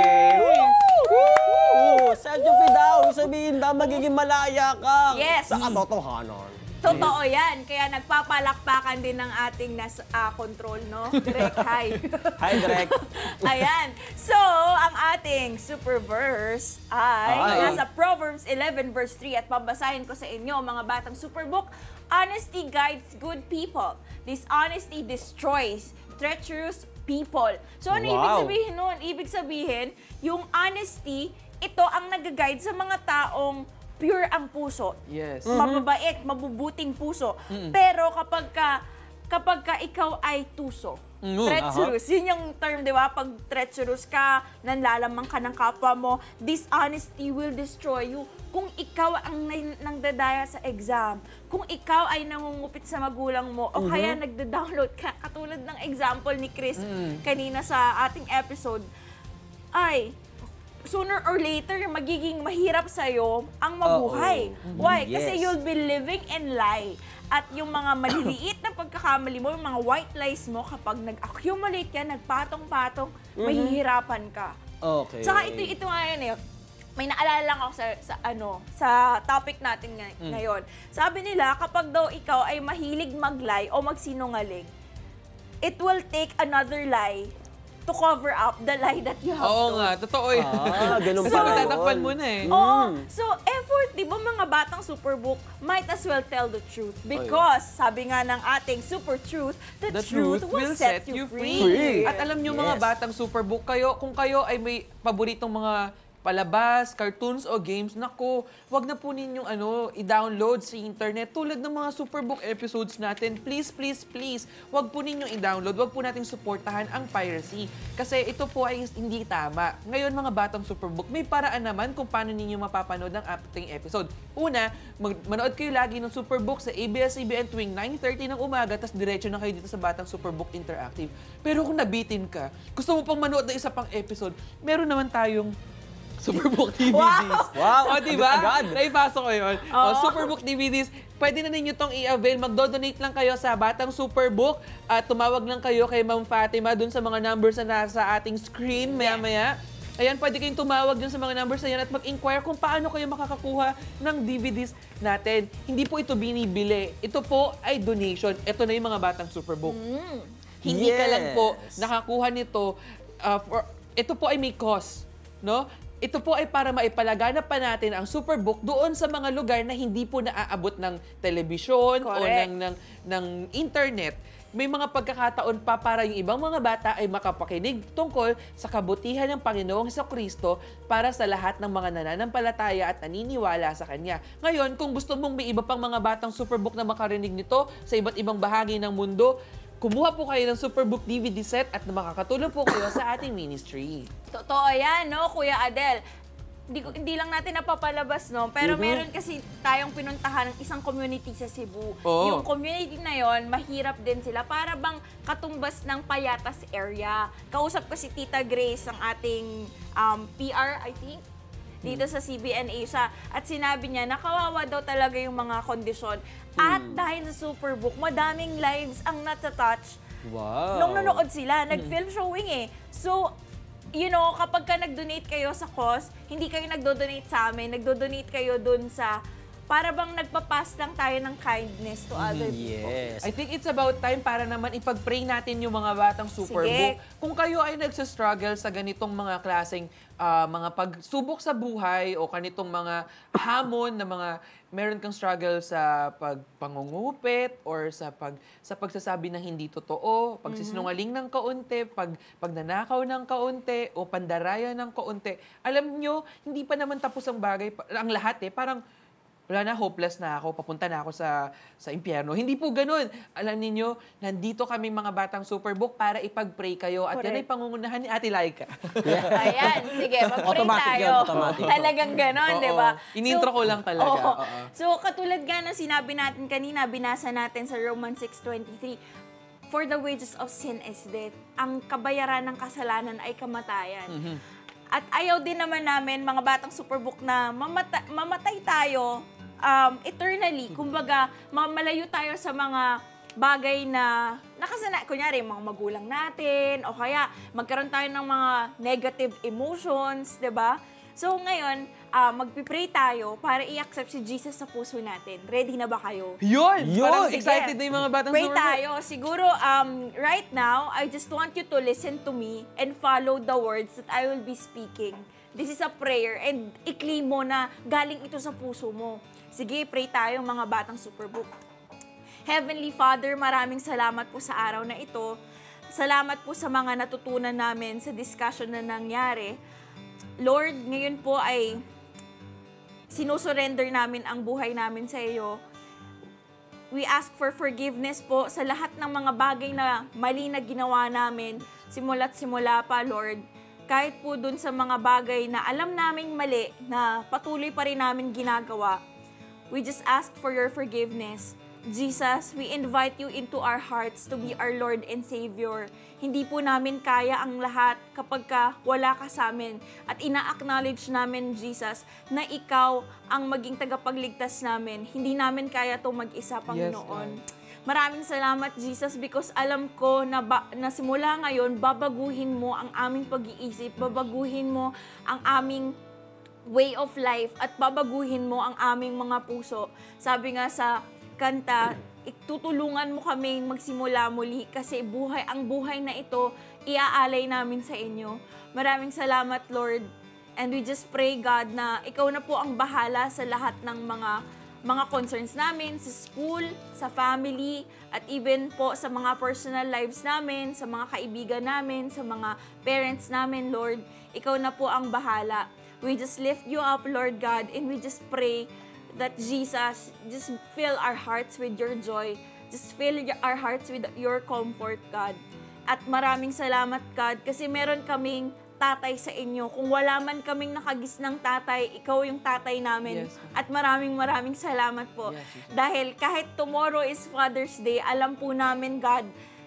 Woo! Set you free daw! Sabihin daw, magiging malaya ka Yes. sa katotohanan. Totoo yan. Kaya nagpapalakpakan din ng ating nas, ah, control, no? Direct, hi. Hi, Direk. Ayan. So, ang ating super verse ay Ay. nasa Proverbs eleven verse three at babasahin ko sa inyo, mga batang superbook. Honesty guides good people. Dishonesty destroys treacherous people. So, ano Wow. ibig sabihin nun? Ibig sabihin, yung honesty, ito ang nag-guide sa mga taong pure ang puso. Yes. Mababait, mabubuting puso. Pero kapag ka, kapag ka ikaw ay tuso, Mm, treacherous, yun yung term, di ba? Pag treacherous ka, nanlalamang ka ng kapwa mo, dishonesty will destroy you. Kung ikaw ang nay- nangdadaya sa exam, kung ikaw ay nangungupit sa magulang mo, o kaya nagda-download ka, katulad ng example ni Chris kanina sa ating episode, ay, sooner or later, magiging mahirap sa'yo ang mabuhay. Oo. Why? Mhm. Kasi Yes. you'll be living in lie. At yung mga maliliit na pagkakamali mo, yung mga white lies mo, kapag nag-accumulate ka, nagpatong-patong, mahihirapan ka. Okay. Saka ito, ito nga yun eh. May naalala lang ako sa, sa ano, sa topic natin ngay- ngayon. Sabi nila, kapag daw ikaw ay mahilig mag-lie o magsinungaling, it will take another lie to cover up the lie that you have Oo told. nga, totoo yun. Ah, ganun Kasi pa matatakpan yun. mo na eh. Oo. So, effort, di ba mga batang superbook, might as well tell the truth. Because, sabi nga ng ating super truth, the, The truth, will set you free. Free. At alam nyo mga Yes. batang superbook, kayo, kung kayo ay may paboritong mga palabas, cartoons o games, nako, wag na po ninyong ano, i-download sa internet. Tulad ng mga Superbook episodes natin, please, please, please, wag po ninyong i-download, wag po nating suportahan ang piracy. Kasi ito po ay hindi tama. Ngayon, mga batang Superbook, may paraan naman kung paano ninyo mapapanood ang ating episode. Una, mag- manood kayo lagi ng Superbook sa A B S C B N tuwing nine thirty ng umaga, tapos diretso na kayo dito sa Batang Superbook Interactive. Pero kung nabitin ka, gusto mo pang manood ng isa pang episode, meron naman tayong Superbook D V Ds. Wow! O, diba? Agad. Naipasok ko yun. O, Superbook D V Ds, pwede na ninyo itong i-avail. Magdo-donate lang kayo sa Batang Superbook at tumawag lang kayo kay Ma'am Fatima dun sa mga numbers na nasa ating screen maya-maya. Ayan, pwede kayong tumawag dun sa mga numbers na yan at mag-inquire kung paano kayo makakakuha ng D V Ds natin. Hindi po ito binibili. Ito po ay donation. Ito na yung mga Batang Superbook. Mm. Hindi ka lang po nakakuha nito. Uh, for, ito po ay may cost. No? Ito po ay para maipalaganap pa natin ang Superbook doon sa mga lugar na hindi po naaabot ng telebisyon o ng, ng, ng internet. May mga pagkakataon pa para yung ibang mga bata ay makapakinig tungkol sa kabutihan ng Panginoong Hesukristo para sa lahat ng mga nananampalataya at naniniwala sa Kanya. Ngayon, kung gusto mong may iba pang mga batang Superbook na makarinig nito sa iba't ibang bahagi ng mundo, kumuha po kayo ng Superbook D V D set at makakatulong po kayo sa ating ministry. Totoo yan, no, Kuya Adel? Hindi, hindi lang natin napapalabas, no? Pero mm-hmm. meron kasi tayong pinuntahan ng isang community sa Cebu. Oh. Yung community na yon, mahirap din sila. Para bang katumbas ng Payatas area. Kausap ko si Tita Grace, ang ating um, P R, I think, dito sa C B N Asia. At sinabi niya, nakawawa daw talaga yung mga kondisyon. At dahil sa Superbook, madaming lives ang natatouch. Wow. Nung nanonood sila, nag-film showing eh. So, you know, kapag ka nag-donate kayo sa cause, hindi kayo nagdo-donate sa amin, nagdo-donate kayo dun sa, para bang nagpapass lang tayo ng kindness to other people. Yes. I think it's about time para naman ipag-pray natin yung mga batang Superbook. Sige. Kung kayo ay nagsastruggle sa ganitong mga klaseng uh, mga pagsubok sa buhay o kanitong mga hamon na mga meron kang struggle sa pagpangungupit or sa pag sa pagsasabi ng hindi totoo, pagsisinungaling ng kaunti, pag pagnanakaw ng kaunti o pandaraya ng kaunti. Alam nyo, hindi pa naman tapos ang bagay, ang lahat eh, parang wala na, hopeless na ako, papunta na ako sa sa impyerno. Hindi po ganun. Alam niyo, nandito kami mga batang Superbook para ipag-pray kayo. At Correct. yan ay pangungunahan ni Ate Laika. Ayan, sige, mag-pray Automatic tayo. yan, automatic. Talagang ganon, di ba? Inintro ko lang talaga. oo. Oo. So, katulad nga ng sinabi natin kanina, binasa natin sa Romans six twenty-three, for the wages of sin is death. Ang kabayaran ng kasalanan ay kamatayan. Mm-hmm. At ayaw din naman namin, mga batang Superbook, na mamata- mamatay tayo um, eternally. Kumbaga, mamalayo tayo sa mga bagay na nakasana, kunyari, mga magulang natin, o kaya magkaroon tayo ng mga negative emotions, 'di ba? So ngayon, uh, magpipray tayo para i-accept si Jesus sa puso natin. Ready na ba kayo? Yun! Yun! Parang Sige. excited na yung mga batang Pray Superbook. tayo. Siguro, um, right now, I just want you to listen to me and follow the words that I will be speaking. This is a prayer and i-claim mo na galing ito sa puso mo. Sige, pray tayo mga batang Superbook. Heavenly Father, maraming salamat po sa araw na ito. Salamat po sa mga natutunan namin sa discussion na nangyari. Lord, ngayon po ay sinusurrender namin ang buhay namin sa iyo. We ask for forgiveness po sa lahat ng mga bagay na mali na ginawa namin, simula't simula pa, Lord. Kahit po dun sa mga bagay na alam naming mali, na patuloy pa rin namin ginagawa. We just ask for your forgiveness. Jesus, we invite you into our hearts to be our Lord and Savior. Hindi po namin kaya ang lahat kapag ka wala ka sa amin. At ina-acknowledge namin, Jesus, na ikaw ang maging tagapagligtas namin. Hindi namin kaya itong mag-isa, Panginoon. Yes, Maraming salamat, Jesus, because alam ko na, ba, na simula ngayon, babaguhin mo ang aming pag-iisip, babaguhin mo ang aming way of life, at babaguhin mo ang aming mga puso. Sabi nga sa kanta, tutulungan mo kami magsimula muli kasi buhay, ang buhay na ito, iaalay namin sa inyo. Maraming salamat, Lord. And we just pray, God, na ikaw na po ang bahala sa lahat ng mga mga concerns namin, sa school, sa family, at even po sa mga personal lives namin, sa mga kaibigan namin, sa mga parents namin, Lord. Ikaw na po ang bahala. We just lift you up, Lord God, and we just pray that Jesus, just fill our hearts with your joy. Just fill y- our hearts with your comfort, God. At maraming salamat, God, kasi meron kaming tatay sa inyo. Kung wala man kaming nakagis ng tatay, ikaw yung tatay namin. Yes. At maraming maraming salamat po. Yes, Dahil kahit tomorrow is Father's Day, alam po namin, God,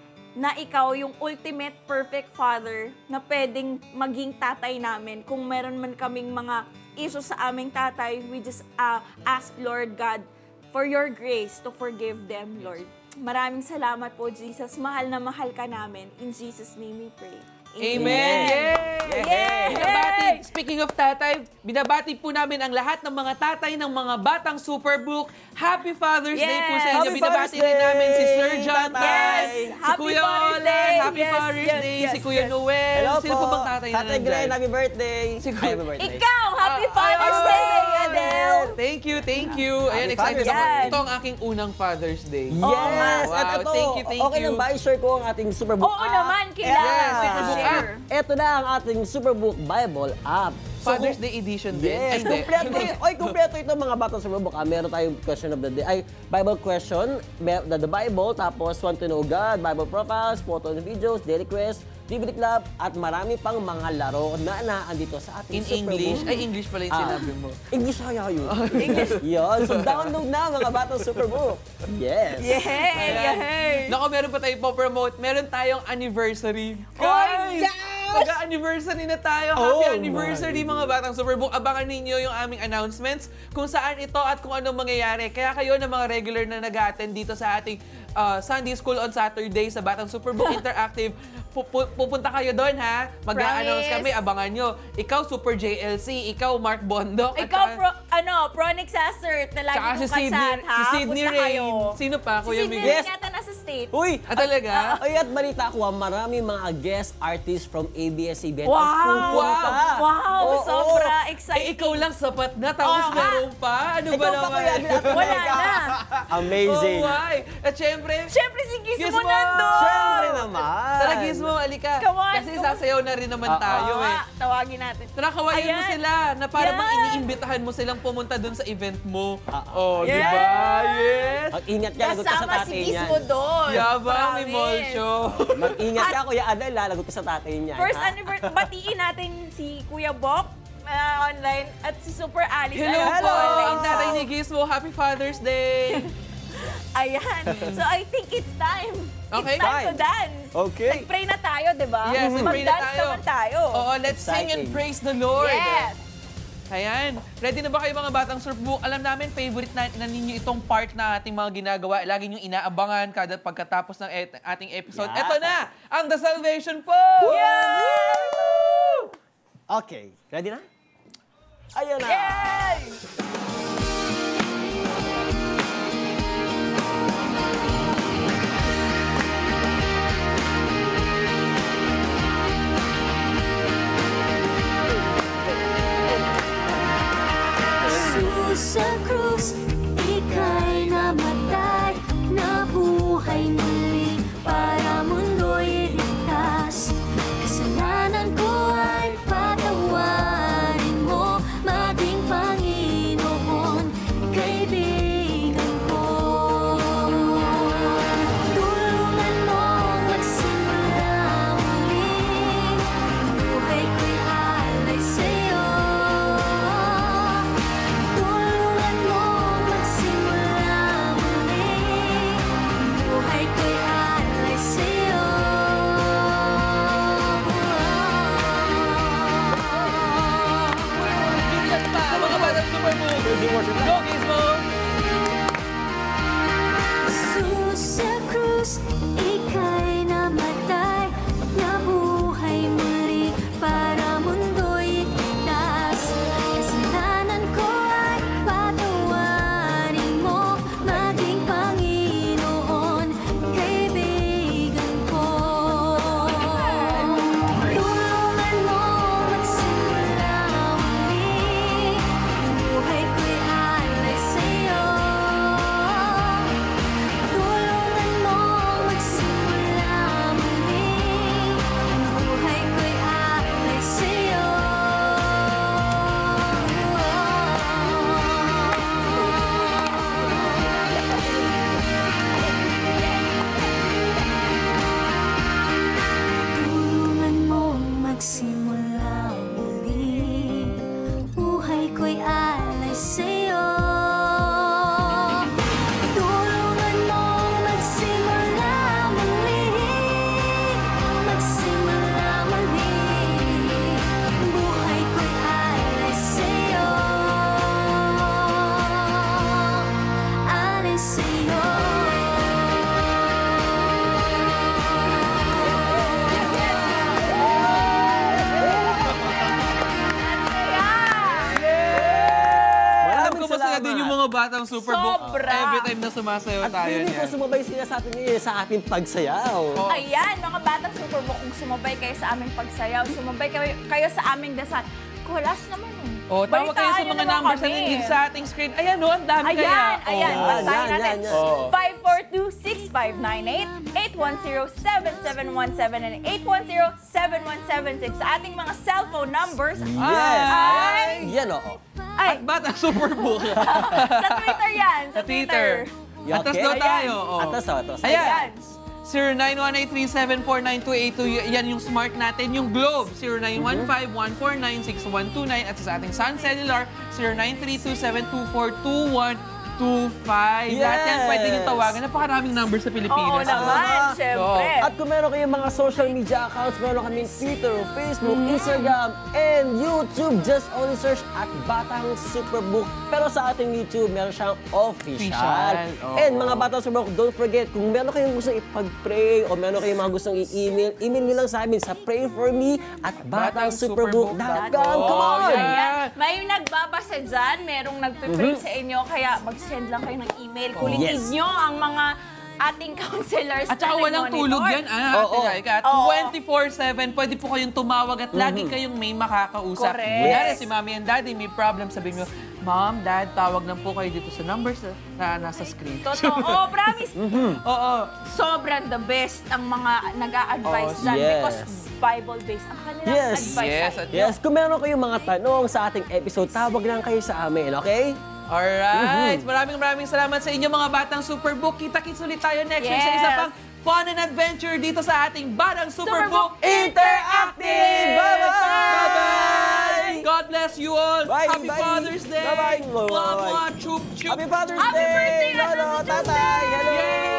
na ikaw yung ultimate perfect father na pwedeng maging tatay namin. Kung meron man kaming mga issues sa aming tatay, we just uh, ask, Lord God, for your grace to forgive them, Lord. Maraming salamat po, Jesus. Mahal na mahal ka namin. In Jesus' name we pray. Amen! Yay! Yay! Binabati, speaking of tatay, binabati po namin ang lahat ng mga tatay ng mga batang Superbook. Happy Father's Day po sa inyo. Happy Binabati Father's rin namin si Day, Sir John tatay. Tay, Yes! si Happy Kuya Father's Olan, Day. Happy Yes, Father's yes, Day, yes, si Kuya yes. Noel. Hello Sino po bang tatay na Tatay Glenn, nandyan? happy birthday. Si Ay, happy birthday. Ikaw, Happy Ah, Father's ay, Day, ay, Adele! Thank you, thank you. Ayan, Happy excited Father's ako. Day. Ito ang aking unang Father's Day. Yes! Wow, At ito, thank you, thank okay you. lang ba i-share ko ang ating Superbook Oo app? naman, kailangan Yes, ko Superbook i-share. Ito na ang ating Superbook Bible app. So, Father's kung- Day edition din. Ay, Yes, hindi. kompleto. Oy, kompleto ito mga batang Superbook. Ah, meron tayong question of the day. Ay, Bible question, be- the, the Bible, tapos Want to Know God, Bible profiles, photo and videos, daily quest, D V D club, at marami pang mga laro na naandito sa ating In Superbook. English? Ay, English pala yung Ah. sinabi mo. English kaya yun. English. Yun. So, download na mga batang Superbook. Yes. Yay! Ayan. Yay! Naku, meron pa tayo po-promote. Meron tayong anniversary. Oh my gosh! Mag-anniversary na tayo. Happy Oh anniversary mga batang Superbook. Abangan ninyo yung aming announcements kung saan ito at kung anong mangyayari. Kaya kayo na mga regular na nag-attend dito sa ating uh, Sunday School on Saturday sa Batang Superbook Interactive, pupu- pupunta kayo doon ha. Mag-a-announce Promise. kami, abangan nyo. Ikaw, Super J L C. Ikaw, Mark Bondok. at Ikaw, saka- pro, ano, Pronix Assert na lagi Tsaka kong si Sydney, kasat, ha? si Sydney Punta kayo. Rain. Sino pa, Si Kuya Sydney Miguel? Rain yata nasa States. Uy! Ah, talaga? Ay, at balita ko, ah, marami mga guest artists from A B S C B N. Wow! Pupunta. Wow! Oo. Sobra Eh, exciting. ikaw lang sapat na, tapos Oo, meron pa. Ano ba Ikaw pa, naman? Kuya Adel. Wala na. Amazing. Oh, why? At syempre, Siyempre si Gizmo Gizmo! nandun! Siyempre naman. tara Gizmo, alika. Come on, Kasi come on. sasayaw na rin naman Ah, tayo Oo eh. nga, tawagin natin. Tara, kawayan mo Ayan. sila na para bang Yan. iniimbitahan mo silang pumunta dun sa event mo. Ah, oh, di Yes. ba? Yes! Mag-ingat ka, lagot ka sa Kasama si tatay niyan. Gizmo doon. Yabang, may Promise. mall show. Mag-ingat ka, Kuya Adel, lagot ka sa tatay niyan. First ha? anniversary, batiin natin si Kuya Bok uh, online at si Super Alice. Hello, alam po, ko, online. ang tatay ni Gizmo. Happy Father's Day! Ayan. So I think it's time. Okay. It's time to Time. dance. Okay. Nag-pray na tayo, di ba? Yes, nag-pray na Mag-dance tayo. naman tayo. Oo, let's sing and Exciting. praise the Lord. Yes. Ayan. Ready na ba kayo mga batang Surfbook? Alam namin, favorite na, na ninyo itong part na ating mga ginagawa. Lagi nyo inaabangan kada pagkatapos ng et- ating episode. Yeah. Ito na, ang The Salvation po! Okay, ready na? Ayun na. Yay! Jesus sa krus, ika'y namatay, nabuhay muli para mundo'y iligtas. Kasalanan ko ay patawarin mo, maging Panginoon, kaibigan ko. Tulungan mo magsimula muli, buhay ko'y alay sa'yo. Tulungan mo magsimula muli, buhay ko'y alay sa'yo. Minsan pa, mga batang Superbook! Go, Gizmo! Jesus sa krus, ika'y namatay, nabuhay muli para mundo'y iligtas. Kasalanan ko ay patawarin mo, maging Panginoon, kaibigan ko. Tulungan mo magsimula muli, buhay ko'y alay sa'yo. Batang Superbook. Sobra. Every time na sumasayaw At tayo feeling ko niyan. sumabay sila sa atin eh, sa ating pagsayaw. Ayan, mga batang Superbook, kung sumabay kayo sa aming pagsayaw, sumabay kayo, kayo sa aming dasal. Kulas naman. Oh, tawag kayo sa Balitaan mga niyo naman numbers na kami. nandito sa ating screen. Ayan, no, ang dami Ayan, kaya. ayan. Oh. Basahin Yan, natin. yan, yan. Oo. five four two, six five nine eight, eight one zero, seven seven one seven and eight one zero, seven one seven six sa ating mga cellphone numbers. Yes! Ay! Yan oo. Ay, At Batang Superbook. sa Twitter yan. Sa, Sa Twitter. Atras daw Ayan. tayo. Oh. Atras, oh, atras. Ayan. Ayan. zero nine one eight three seven four nine two eight two. Yan yung smart natin. Yung Globe, zero nine one five one four nine six one two nine. At sa ating Sun Cellular, zero nine three two seven two four two one two five. Lahat yan Yes. pwede nyo tawagan. Napakaraming numbers sa Oo Pilipinas. naman, Ah. syempre. At kung meron kayong mga social media accounts, meron kaming Twitter, Facebook, Instagram, and YouTube. Just only search at Batang Superbook. Pero sa ating YouTube, meron siyang official. Official, oo. And mga Batang Superbook, don't forget, kung meron kayong gustong ipag-pray o meron kayong mga gustong i-email, email nyo lang sa amin sa pray4me at batang superbook dot com. Come on! Yeah. Ayan. May nagbabasa dyan, merong nagpipray sa inyo, kaya mag-send lang kayo ng email. Kulitin Yes. nyo ang mga ating counselors At saka na walang nag-monitor. tulog yan, ah, Oo. Ate Laika. At Oo. twenty-four seven, pwede po kayong tumawag at lagi kayong may makakausap. Correct. Kunyari, Yes. si Mommy and Daddy may problem, sabihin mo, Mom, Dad, tawag lang po kayo dito sa numbers na nasa screen. Totoo. Oh, promise. Oo. Sobrang the best ang mga nag-a-advise Oh, dyan yes. because Bible-based ang kanilang Yes. advice. Yes, sa at inyo. Yes, kung meron kayong mga tanong sa ating episode, tawag lang kayo sa amin, okay? Alright. Maraming maraming salamat sa inyo mga Batang Superbook. Kita-kits ulit tayo next week sa Yes. isa pang fun and adventure dito sa ating Batang Superbook Superbook Interactive! Bye-bye! Bye-bye! God bless you all! Bye, Happy bye. Father's Day! Bye-bye. Mwah, Bye-bye. mwah, chup, chup. Happy Father's Happy Day! birthday, Lolo, Lolo tatay! Hello! Yay!